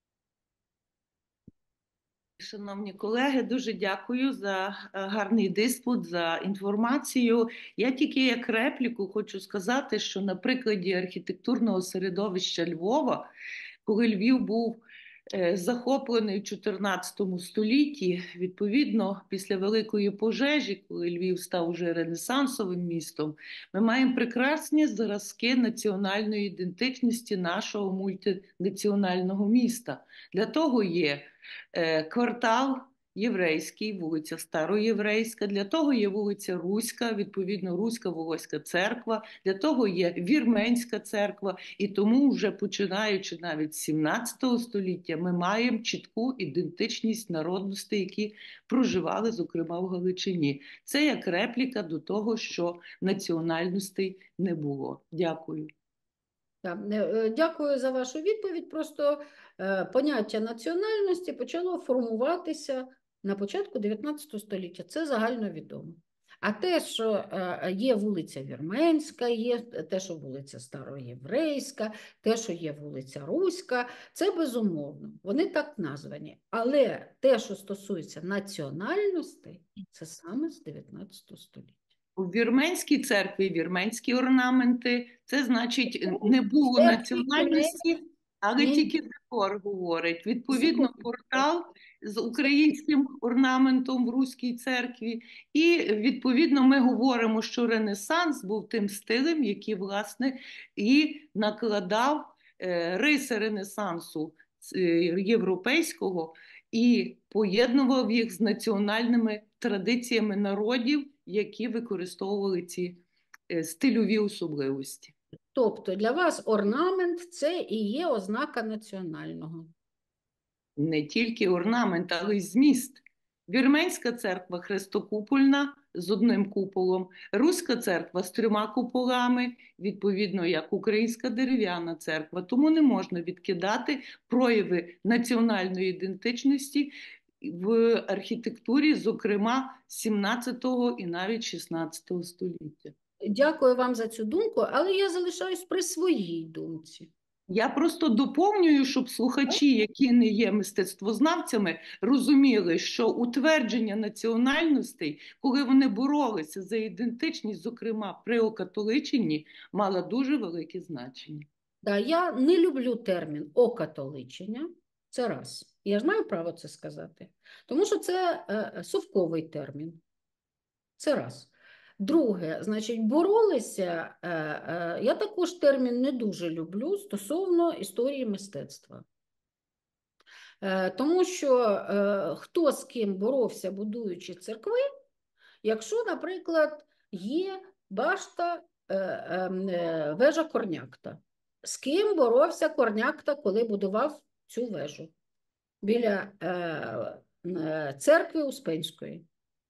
Шановні колеги, дуже дякую за е, гарний диспут, за інформацію. Я тільки як репліку хочу сказати, що на прикладі архітектурного середовища Львова, коли Львів був е, захоплений в чотирнадцятому столітті, відповідно, після Великої пожежі, коли Львів став уже ренесансовим містом, ми маємо прекрасні зразки національної ідентичності нашого мультинаціонального міста. Для того є е, квартал єврейський, вулиця Староєврейська, для того є вулиця Руська, відповідно Руська Волоська церква, для того є Вірменська церква, і тому вже починаючи навіть з сімнадцятого століття ми маємо чітку ідентичність народностей, які проживали, зокрема, в Галичині. Це як репліка до того, що національностей не було. Дякую. Так, е, Дякую за вашу відповідь. Просто е, поняття національності почало формуватися на початку дев'ятнадцятого століття. Це загальновідомо. А те, що е, є вулиця Вірменська, є те, що вулиця Староєврейська, те, що є вулиця Руська, це безумовно. Вони так названі. Але те, що стосується національностей, це саме з дев'ятнадцятого століття. У вірменській церкві вірменські орнаменти, це значить не було Церкві національності, але Ні. тільки декор говорить. Відповідно, портал з українським орнаментом в Руській церкві. І, відповідно, ми говоримо, що Ренесанс був тим стилем, який, власне, і накладав е, риси Ренесансу е, європейського і поєднував їх з національними традиціями народів, які використовували ці е, стильові особливості. Тобто для вас орнамент – це і є ознака національного. Не тільки орнамент, але й зміст. Вірменська церква хрестокупольна з одним куполом, Руська церква з трьома куполами, відповідно, як українська дерев'яна церква. Тому не можна відкидати прояви національної ідентичності в архітектурі, зокрема, сімнадцятого і навіть шістнадцятого століття. Дякую вам за цю думку, але я залишаюсь при своїй думці. Я просто доповнюю, щоб слухачі, які не є мистецтвознавцями, розуміли, що утвердження національностей, коли вони боролися за ідентичність, зокрема при окатоличенні, мало дуже велике значення. Да, я не люблю термін «окатоличення», це раз. Я ж маю право це сказати, тому що це е, совковий термін. Це раз. Друге, значить, боролися, е, е, я також термін не дуже люблю стосовно історії мистецтва. Е, тому що е, хто з ким боровся, будуючи церкви, якщо, наприклад, є башта е, е, вежа Корнякта. З ким боровся Корнякта, коли будував цю вежу? Біля е, е, церкви Успенської.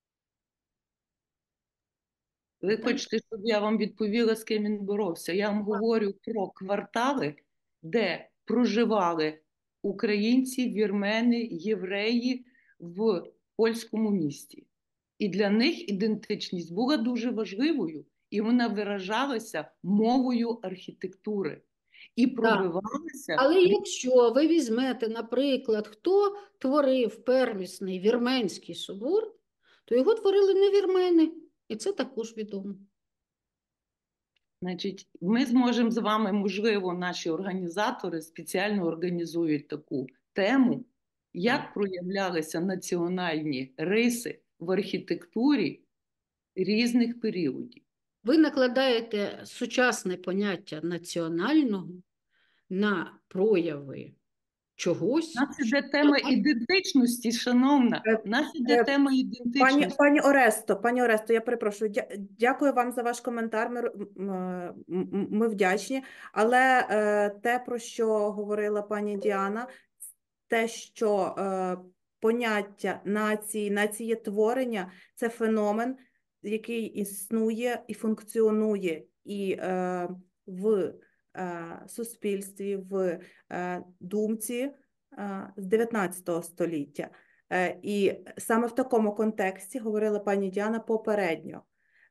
Ви хочете, щоб я вам відповіла, з ким він боровся? Я вам говорю про квартали, де проживали українці, вірмени, євреї в польському місті. І для них ідентичність була дуже важливою, і вона виражалася мовою архітектури. І пробивалася... Але якщо ви візьмете, наприклад, хто творив первісний вірменський собор, то його творили не вірмени. І це також відомо. Значить, ми зможемо з вами, можливо, наші організатори спеціально організують таку тему, як проявлялися національні риси в архітектурі різних періодів. Ви накладаєте сучасне поняття національного на прояви чогось. У нас іде тема ідентичності, шановна. У нас іде тема ідентичності. Пані, пані Оресто, пані Оресто, я перепрошую. Дя- Дякую вам за ваш коментар. Ми, р- м, е, м, ми вдячні. Але е, те, про що говорила пані Діана, те, що е, поняття нації, націєтворення – це феномен, який існує і функціонує і е, в е, суспільстві, в е, думці е, з дев'ятнадцятого століття. Е, І саме в такому контексті говорила пані Діана попередньо,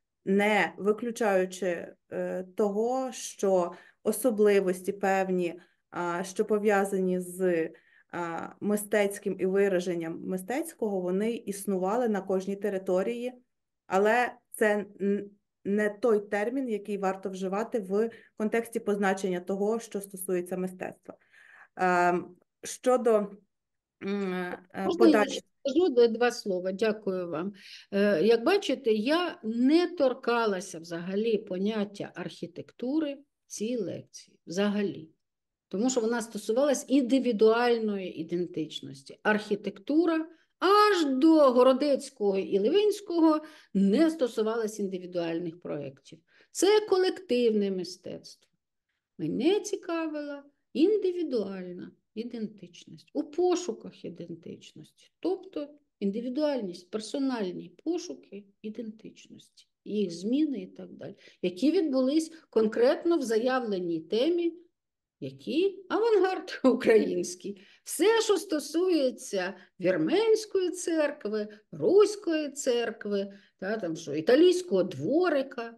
не виключаючи е, того, що особливості певні, а, що пов'язані з а, мистецьким і вираженням мистецького, вони існували на кожній території, але це н- не той термін, який варто вживати в контексті позначення того, що стосується мистецтва. Ем, Щодо м, е, Можна я подальших. скажу д- два слова? Дякую вам. Е, Як бачите, я не торкалася взагалі поняття архітектури в цій лекції. Взагалі. Тому що вона стосувалась індивідуальної ідентичності. Архітектура аж до Городецького і Левинського не стосувалась індивідуальних проєктів. Це колективне мистецтво. Мене цікавила індивідуальна ідентичність, у пошуках ідентичності. Тобто індивідуальність, персональні пошуки ідентичності, їх зміни і так далі, які відбулись конкретно в заявленій темі, який авангард український. Все, що стосується Вірменської церкви, Руської церкви, та, там, що, італійського дворика,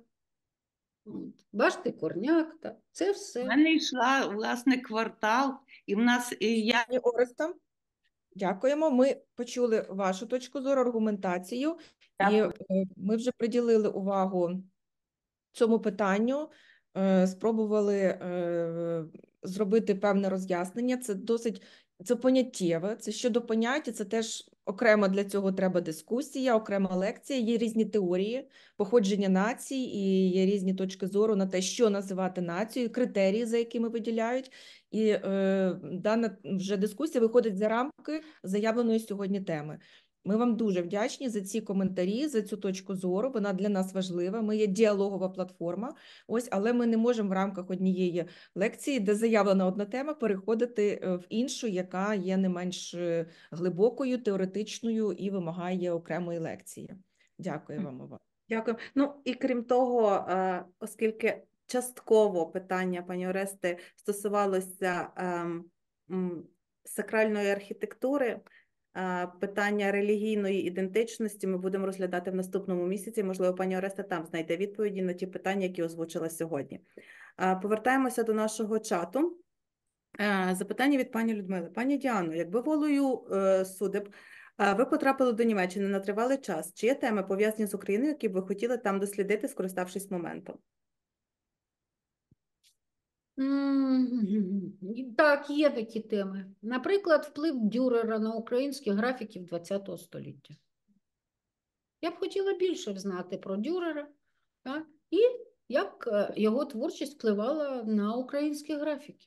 от, башти Корнякта, це У все. мене йшла, власне, квартал, і в нас, і я Пані Оресто, Дякуємо. Ми почули вашу точку зору, аргументацію, і Дякую. е, ми вже приділили увагу цьому питанню, е, спробували е, зробити певне роз'яснення. Це досить це поняттєве. Це щодо поняття, це теж окремо для цього треба дискусія, окрема лекція. Є різні теорії походження націй і є різні точки зору на те, що називати нацією, критерії, за якими виділяють. І е, дана вже дискусія виходить за рамки заявленої сьогодні теми. Ми вам дуже вдячні за ці коментарі, за цю точку зору. Вона для нас важлива. Ми є діалогова платформа. Ось, але ми не можемо в рамках однієї лекції, де заявлена одна тема, переходити в іншу, яка є не менш глибокою, теоретичною і вимагає окремої лекції. Дякую вам. Дякую. Ну і крім того, е, оскільки частково питання пані Орести стосувалося ем, м, сакральної архітектури, е, питання релігійної ідентичності ми будемо розглядати в наступному місяці. Можливо, пані Ореста там знайде відповіді на ті питання, які озвучила сьогодні. Е, Повертаємося до нашого чату. Е, Запитання від пані Людмили. Пані Діано, якби волею е, судеб е, ви потрапили до Німеччини на тривалий час, чи є теми, пов'язані з Україною, які б ви хотіли там дослідити, скориставшись моментом? М, Так, є такі теми. Наприклад, вплив Дюрера на українських графіків ХХ століття. Я б хотіла більше знати про Дюрера, так? І як е, його творчість впливала на українських графіків.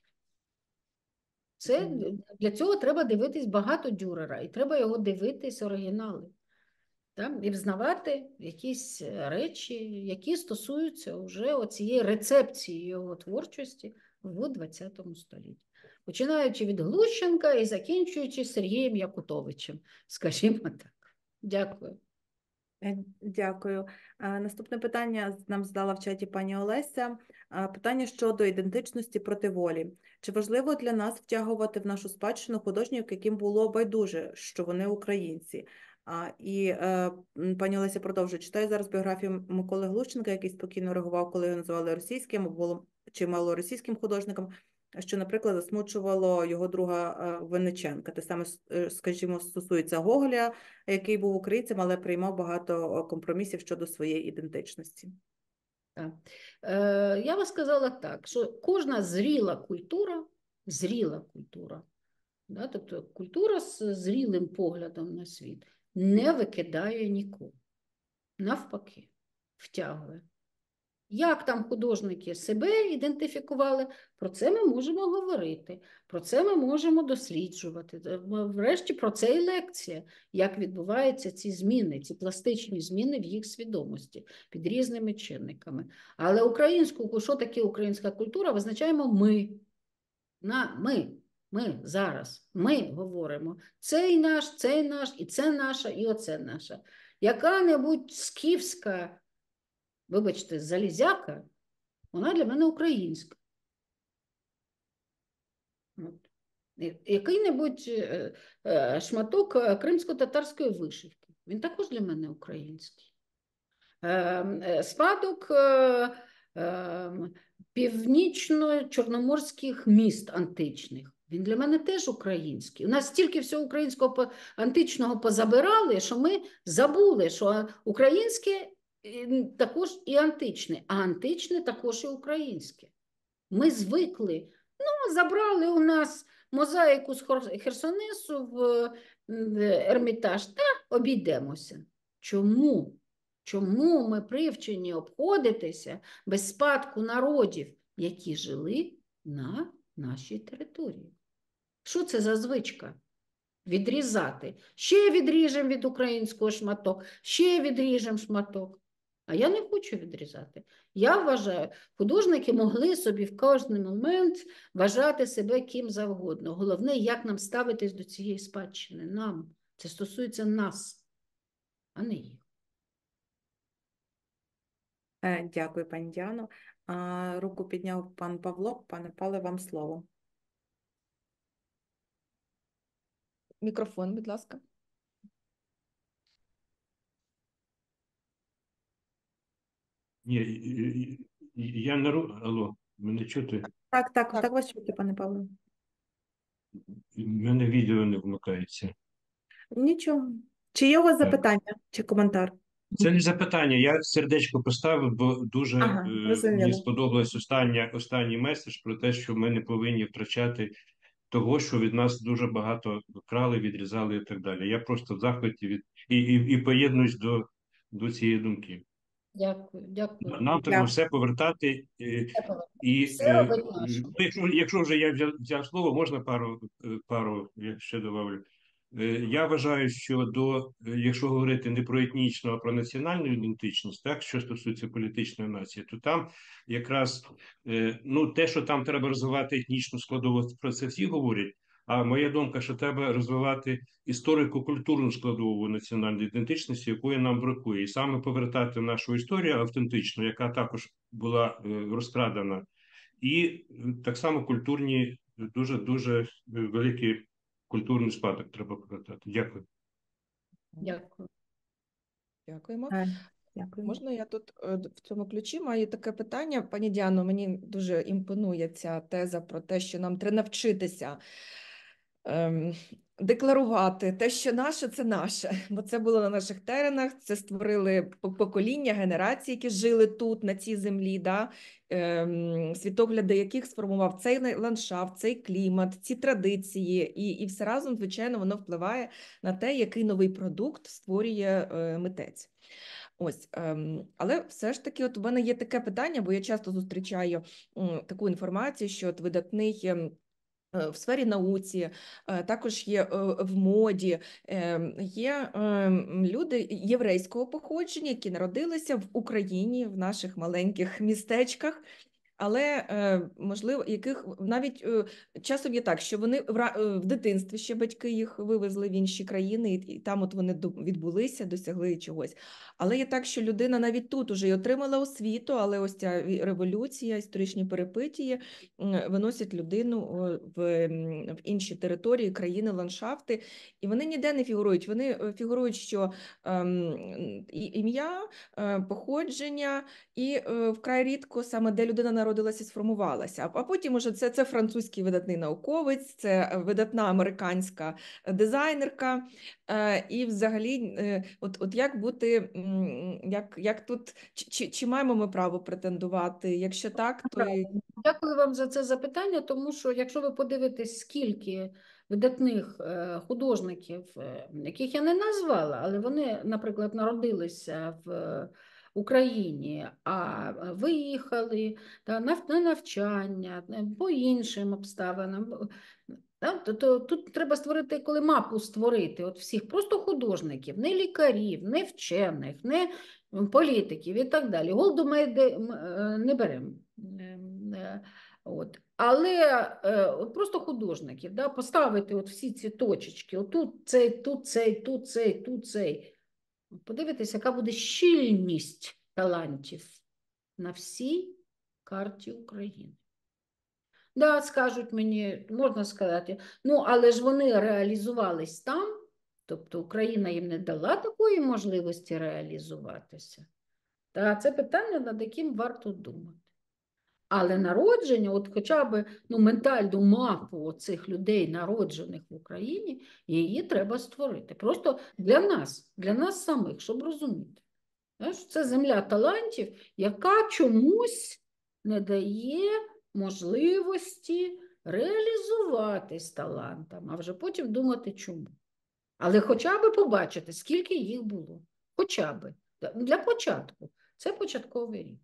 Це, для цього треба дивитись багато Дюрера, і треба його дивитись оригінали. Так? І взнавати якісь речі, які стосуються вже оцієї рецепції його творчості в ХХ столітті. Починаючи від Глущенка і закінчуючи Сергієм Якутовичем, скажімо так. Дякую. Е, Дякую. Е, Наступне питання нам задала в чаті пані Олеся. Е, Питання щодо ідентичності проти волі. Чи важливо для нас втягувати в нашу спадщину художників, яким було байдуже, що вони українці? А, і е, м, пані Олеся продовжує. Читаю зараз біографію Миколи Глущенка, який спокійно реагував, коли його називали російським або чи малоросійським художником, що, наприклад, засмучувало його друга е, Винниченка. Те саме, е, скажімо, стосується Гоголя, який був українцем, але приймав багато компромісів щодо своєї ідентичності. Так. Е, я би сказала так, що кожна зріла культура, зріла культура, да, тобто культура з зрілим поглядом на світ не викидає нікого. Навпаки, втягує. Як там художники себе ідентифікували, про це ми можемо говорити, про це ми можемо досліджувати. Врешті про це і лекція, як відбуваються ці зміни, ці пластичні зміни в їх свідомості під різними чинниками. Але українську, що таке українська культура, визначаємо ми. На, ми, ми зараз, ми говоримо, цей наш, цей наш, і це наша, і оце наша. Яка-небудь скіфська, вибачте, залізяка, вона для мене українська. От. Який-небудь шматок кримсько-татарської вишивки, він також для мене український. Спадок північно-чорноморських міст античних, він для мене теж український. У нас стільки всього українського античного позабирали, що ми забули, що українське також і античне, а античне також і українське. Ми звикли, ну, забрали у нас мозаїку з Херсонесу в Ермітаж, та обійдемося. Чому? Чому ми привчені обходитися без спадку народів, які жили на нашій території? Що це за звичка? Відрізати. Ще відріжемо від українського шматок, ще відріжемо шматок. А я не хочу відрізати. Я вважаю, художники могли собі в кожен момент вважати себе ким завгодно. Головне, як нам ставитись до цієї спадщини. Нам. Це стосується нас, а не їх. Дякую, пані Діано. Руку підняв пан Павло. Пане Павле, вам слово. Мікрофон, будь ласка. Ні, я не... Алло, мене чути? Так, так, Так. так вас чути, пане Павло. В мене відео не вмикається. Нічого. Чи є у вас Так. запитання чи коментар? Це не запитання, я сердечко поставив, бо дуже Ага, е, мені зрозуміло. сподобалось остання, останній меседж про те, що ми не повинні втрачати того, що від нас дуже багато крали, відрізали і так далі. Я просто в захваті від і, і, і поєднуюсь до, до цієї думки. Дякую, дякую. Нам треба Дякую. все повертати. е, Дякую. І Все е, робить ну, наше. якщо, якщо вже я взяв, взяв слово, можна пару, е, пару я ще добавлю. Е, Я вважаю, що до, е, якщо говорити не про етнічну, а про національну ідентичність, так, що стосується політичної нації, то там якраз е, ну, те, що там треба розвивати етнічну складову, про це всі говорять. А моя думка, що треба розвивати історико-культурну складову національної ідентичності, якої нам бракує, і саме повертати нашу історію автентичну, яка також була е, розкрадена, і е, так само культурні, дуже дуже великий культурний спадок треба повертати. Дякую. Дякую. Дякуємо. Е, Дякую. Можна я тут е, в цьому ключі маю таке питання, пані Діано, мені дуже імпонує ця теза про те, що нам треба навчитися ем, декларувати те, що наше, це наше, бо це було на наших теренах, це створили по- покоління, генерації, які жили тут, на цій землі, да? ем, світогляди яких сформував цей лай- ландшафт, цей клімат, ці традиції, і, і все разом, звичайно, воно впливає на те, який новий продукт створює е, митець. Ось, ем, але все ж таки, от у мене є таке питання, бо я часто зустрічаю м, таку інформацію, що от видатний ем, е, в сфері науці, е, також є е, в моді, е, є ем, люди єврейського походження, які народилися в Україні, в наших маленьких містечках. Але, е, можливо, яких навіть е, часом є так, що вони в, ра- е, в дитинстві ще батьки їх вивезли в інші країни, і, і там от вони до- відбулися, досягли чогось. Але є так, що людина навіть тут уже й отримала освіту, але ось ця ві- революція, історичні перипетії м, виносять людину о, в, м, в інші території, країни, ландшафти, і вони ніде не фігурують. Вони е, фігурують, що ем, і- ім'я, е, походження, і е, вкрай рідко саме де людина народилася і сформувалася. А, а потім уже це, це французький видатний науковець, це е, видатна американська дизайнерка. Е, і взагалі, е, от, от як бути, м, як, як тут, чи, чи, чи маємо ми право претендувати? Якщо так, то і... Дякую вам за це запитання, тому що якщо ви подивитесь, скільки видатних е, художників, е, яких я не назвала, але вони, наприклад, народилися в Україні, а виїхали та, на, на навчання, е, по іншим обставинам. Да, то, то, тут треба створити, коли мапу створити, от всіх просто художників, не лікарів, не вчених, не політиків і так далі. Голду ми де- м, е, не беремо. Ем, е, От. Але е, от просто художників, да, поставити от всі ці точечки, отут цей, тут цей, тут цей, тут цей. Подивитися, яка буде щільність талантів на всій карті України. Да, скажуть мені, можна сказати, ну, але ж вони реалізувались там, тобто Україна їм не дала такої можливості реалізуватися. Та це питання, над яким варто думати. Але народження, от хоча б ну, ментальну мапу цих людей, народжених в Україні, її треба створити. Просто для нас, для нас самих, щоб розуміти. Знаєш, це земля талантів, яка чомусь не дає можливості реалізуватись талантам, а вже потім думати, чому. Але хоча б побачити, скільки їх було. Хоча б. Для початку. Це початковий рік.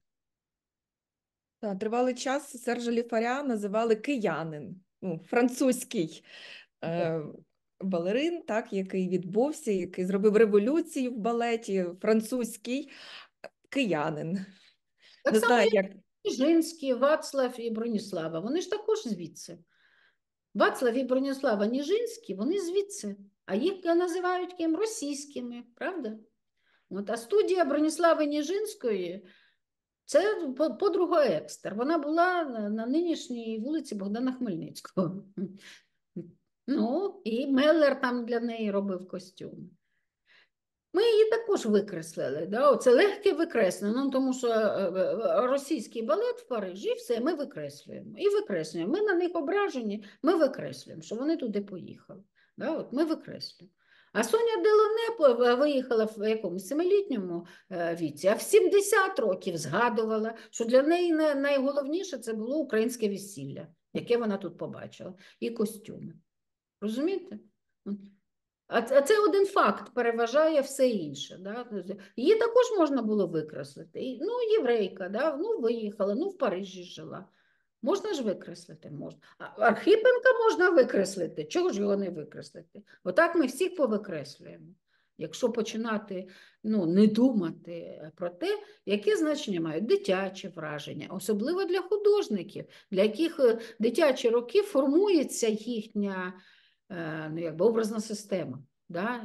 Та, тривалий час Сержа Ліфаря називали киянин, ну, французький е, балерин, так, який відбувся, який зробив революцію в балеті, французький киянин. Так Не само, знаю, як як Ніжинський, Вацлав і Броніслава. Вони ж також звідси. Вацлав і Броніслава Ніжинські, вони звідси. А їх називають ким? Російськими, правда? От, а студія Броніслави Ніжинської – це подруга Екстер. Вона була на нинішній вулиці Богдана Хмельницького. Ну, і Меллер там для неї робив костюми. Ми її також викреслили. Да? Це легке викреслення, ну, тому що російський балет в Парижі, все, ми викреслюємо. І викреслюємо. Ми на них ображені, ми викреслюємо, що вони туди поїхали. Да? От ми викреслюємо. А Соня Делоне виїхала в якомусь семилітньому віці, а в сімдесят років згадувала, що для неї найголовніше це було українське весілля, яке вона тут побачила, і костюми. Розумієте? А це один факт переважає все інше. Да? Її також можна було викреслити. Ну, єврейка, да? Ну, виїхала, ну, в Парижі жила. Можна ж викреслити? Можна. А Архипенка можна викреслити. Чого ж його не викреслити? Отак ми всіх повикреслюємо. Якщо починати ну, не думати про те, яке значення мають дитячі враження, особливо для художників, для яких дитячі роки формується їхня ну, якби, образна система. Да?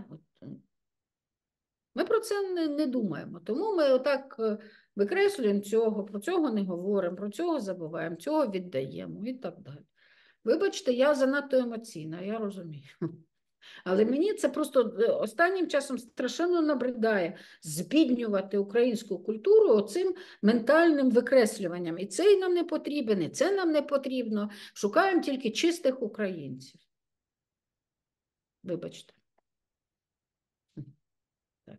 Ми про це не, не думаємо. Тому ми отак викреслюємо цього, про цього не говоримо, про цього забуваємо, цього віддаємо і так далі. Вибачте, я занадто емоційна, я розумію. Але мені це просто останнім часом страшенно набридає збіднювати українську культуру оцим ментальним викреслюванням. І цей нам не потрібен, і це нам не потрібно. Шукаємо тільки чистих українців. Вибачте. Так.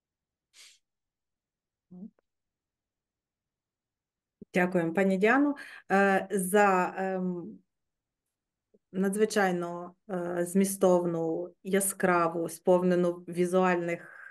Дякуємо, пані Діано, за надзвичайно змістовну, яскраву, сповнену візуальних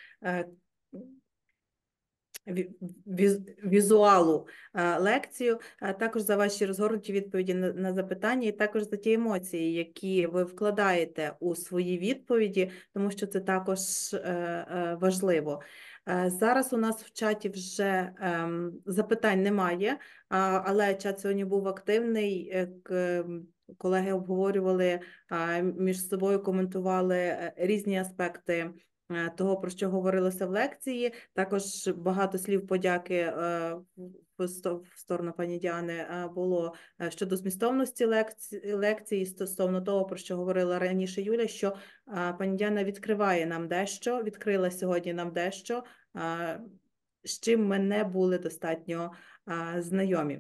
візуалу лекцію, також за ваші розгорнуті відповіді на запитання і також за ті емоції, які ви вкладаєте у свої відповіді, тому що це також важливо. Зараз у нас в чаті вже запитань немає, але чат сьогодні був активний, колеги обговорювали між собою, коментували різні аспекти того, про що говорилося в лекції. Також багато слів подяки в сторону пані Діани було щодо змістовності лекції, стосовно того, про що говорила раніше Юля, що пані Діана відкриває нам дещо, відкрила сьогодні нам дещо, з чим ми не були достатньо знайомі.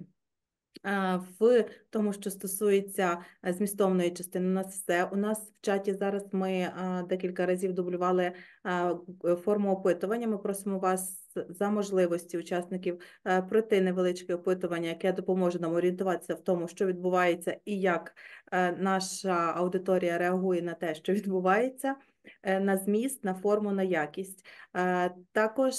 В тому, що стосується змістовної частини, у нас все. У нас в чаті зараз ми декілька разів дублювали форму опитування. Ми просимо вас за можливості учасників пройти невеличке опитування, яке допоможе нам орієнтуватися в тому, що відбувається і як наша аудиторія реагує на те, що відбувається, на зміст, на форму, на якість. Також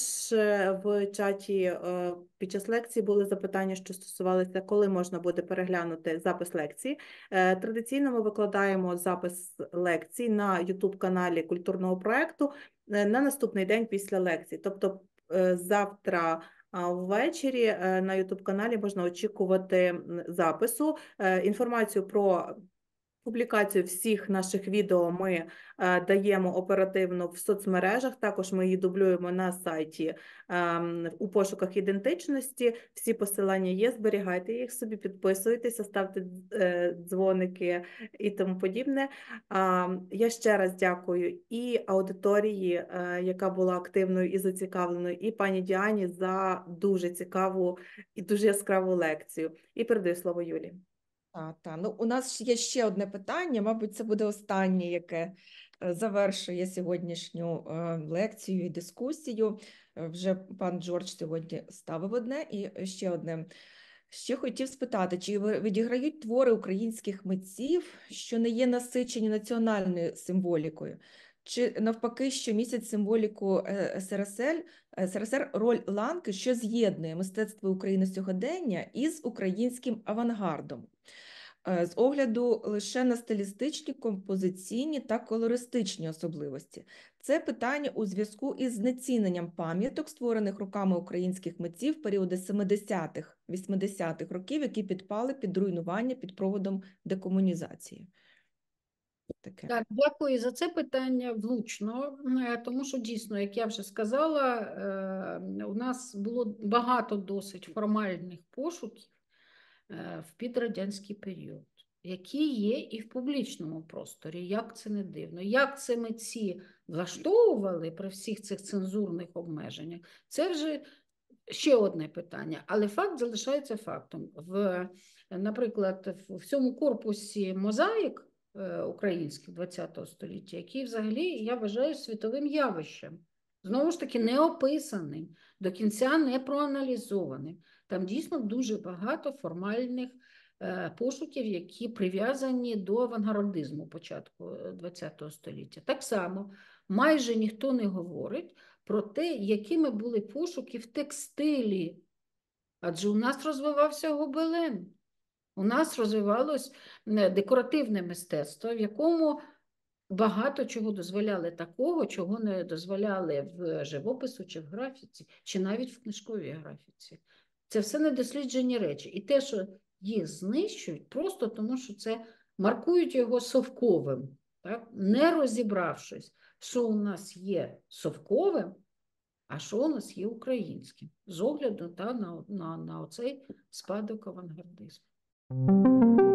в чаті під час лекції були запитання, що стосувалися, коли можна буде переглянути запис лекції. Традиційно ми викладаємо запис лекцій на ютуб-каналі культурного проєкту на наступний день після лекції. Тобто завтра ввечері на ютуб-каналі можна очікувати запису. Інформацію про публікацію всіх наших відео ми е, даємо оперативно в соцмережах, також ми її дублюємо на сайті е, у пошуках ідентичності. Всі посилання є, зберігайте їх собі, підписуйтеся, ставте е, дзвоники і тому подібне. Е, я ще раз дякую і аудиторії, е, яка була активною і зацікавленою, і пані Діані за дуже цікаву і дуже яскраву лекцію. І передаю слово Юлі. Так, так. Ну, у нас є ще одне питання, мабуть, це буде останнє, яке завершує сьогоднішню лекцію і дискусію. Вже пан Джордж сьогодні ставив одне і ще одне. Ще хотів спитати, чи відіграють твори українських митців, що не є насичені національною символікою? Чи навпаки, що містять символіку СРСР, СРСР роль ланки, що з'єднує мистецтво України сьогодення із українським авангардом? З огляду лише на стилістичні, композиційні та колористичні особливості. Це питання у зв'язку із знеціненням пам'яток, створених руками українських митців в періоди семидесятих-вісімдесятих років, які підпали під руйнування під проводом декомунізації. Таке. Так, дякую за це питання влучно, тому що дійсно, як я вже сказала, у нас було багато досить формальних пошуків в підрадянський період. які є і в публічному просторі, як це не дивно. Як це митці влаштовували при всіх цих цензурних обмеженнях, це вже ще одне питання. Але факт залишається фактом. В, наприклад, в цьому корпусі мозаїк е, українських ХХ століття, який взагалі, я вважаю, світовим явищем, знову ж таки, не описаним, до кінця не проаналізованим. Там дійсно дуже багато формальних пошуків, які прив'язані до авангардизму початку ХХ століття. Так само майже ніхто не говорить про те, якими були пошуки в текстилі. Адже у нас розвивався гобелен, у нас розвивалось декоративне мистецтво, в якому багато чого дозволяли такого, чого не дозволяли в живопису чи в графіці, чи навіть в книжковій графіці. Це все недосліджені речі. І те, що їх знищують, просто тому, що це маркують його совковим, так? Не розібравшись, що у нас є совковим, а що у нас є українським, з огляду та, на, на, на оцей спадок авангардизму.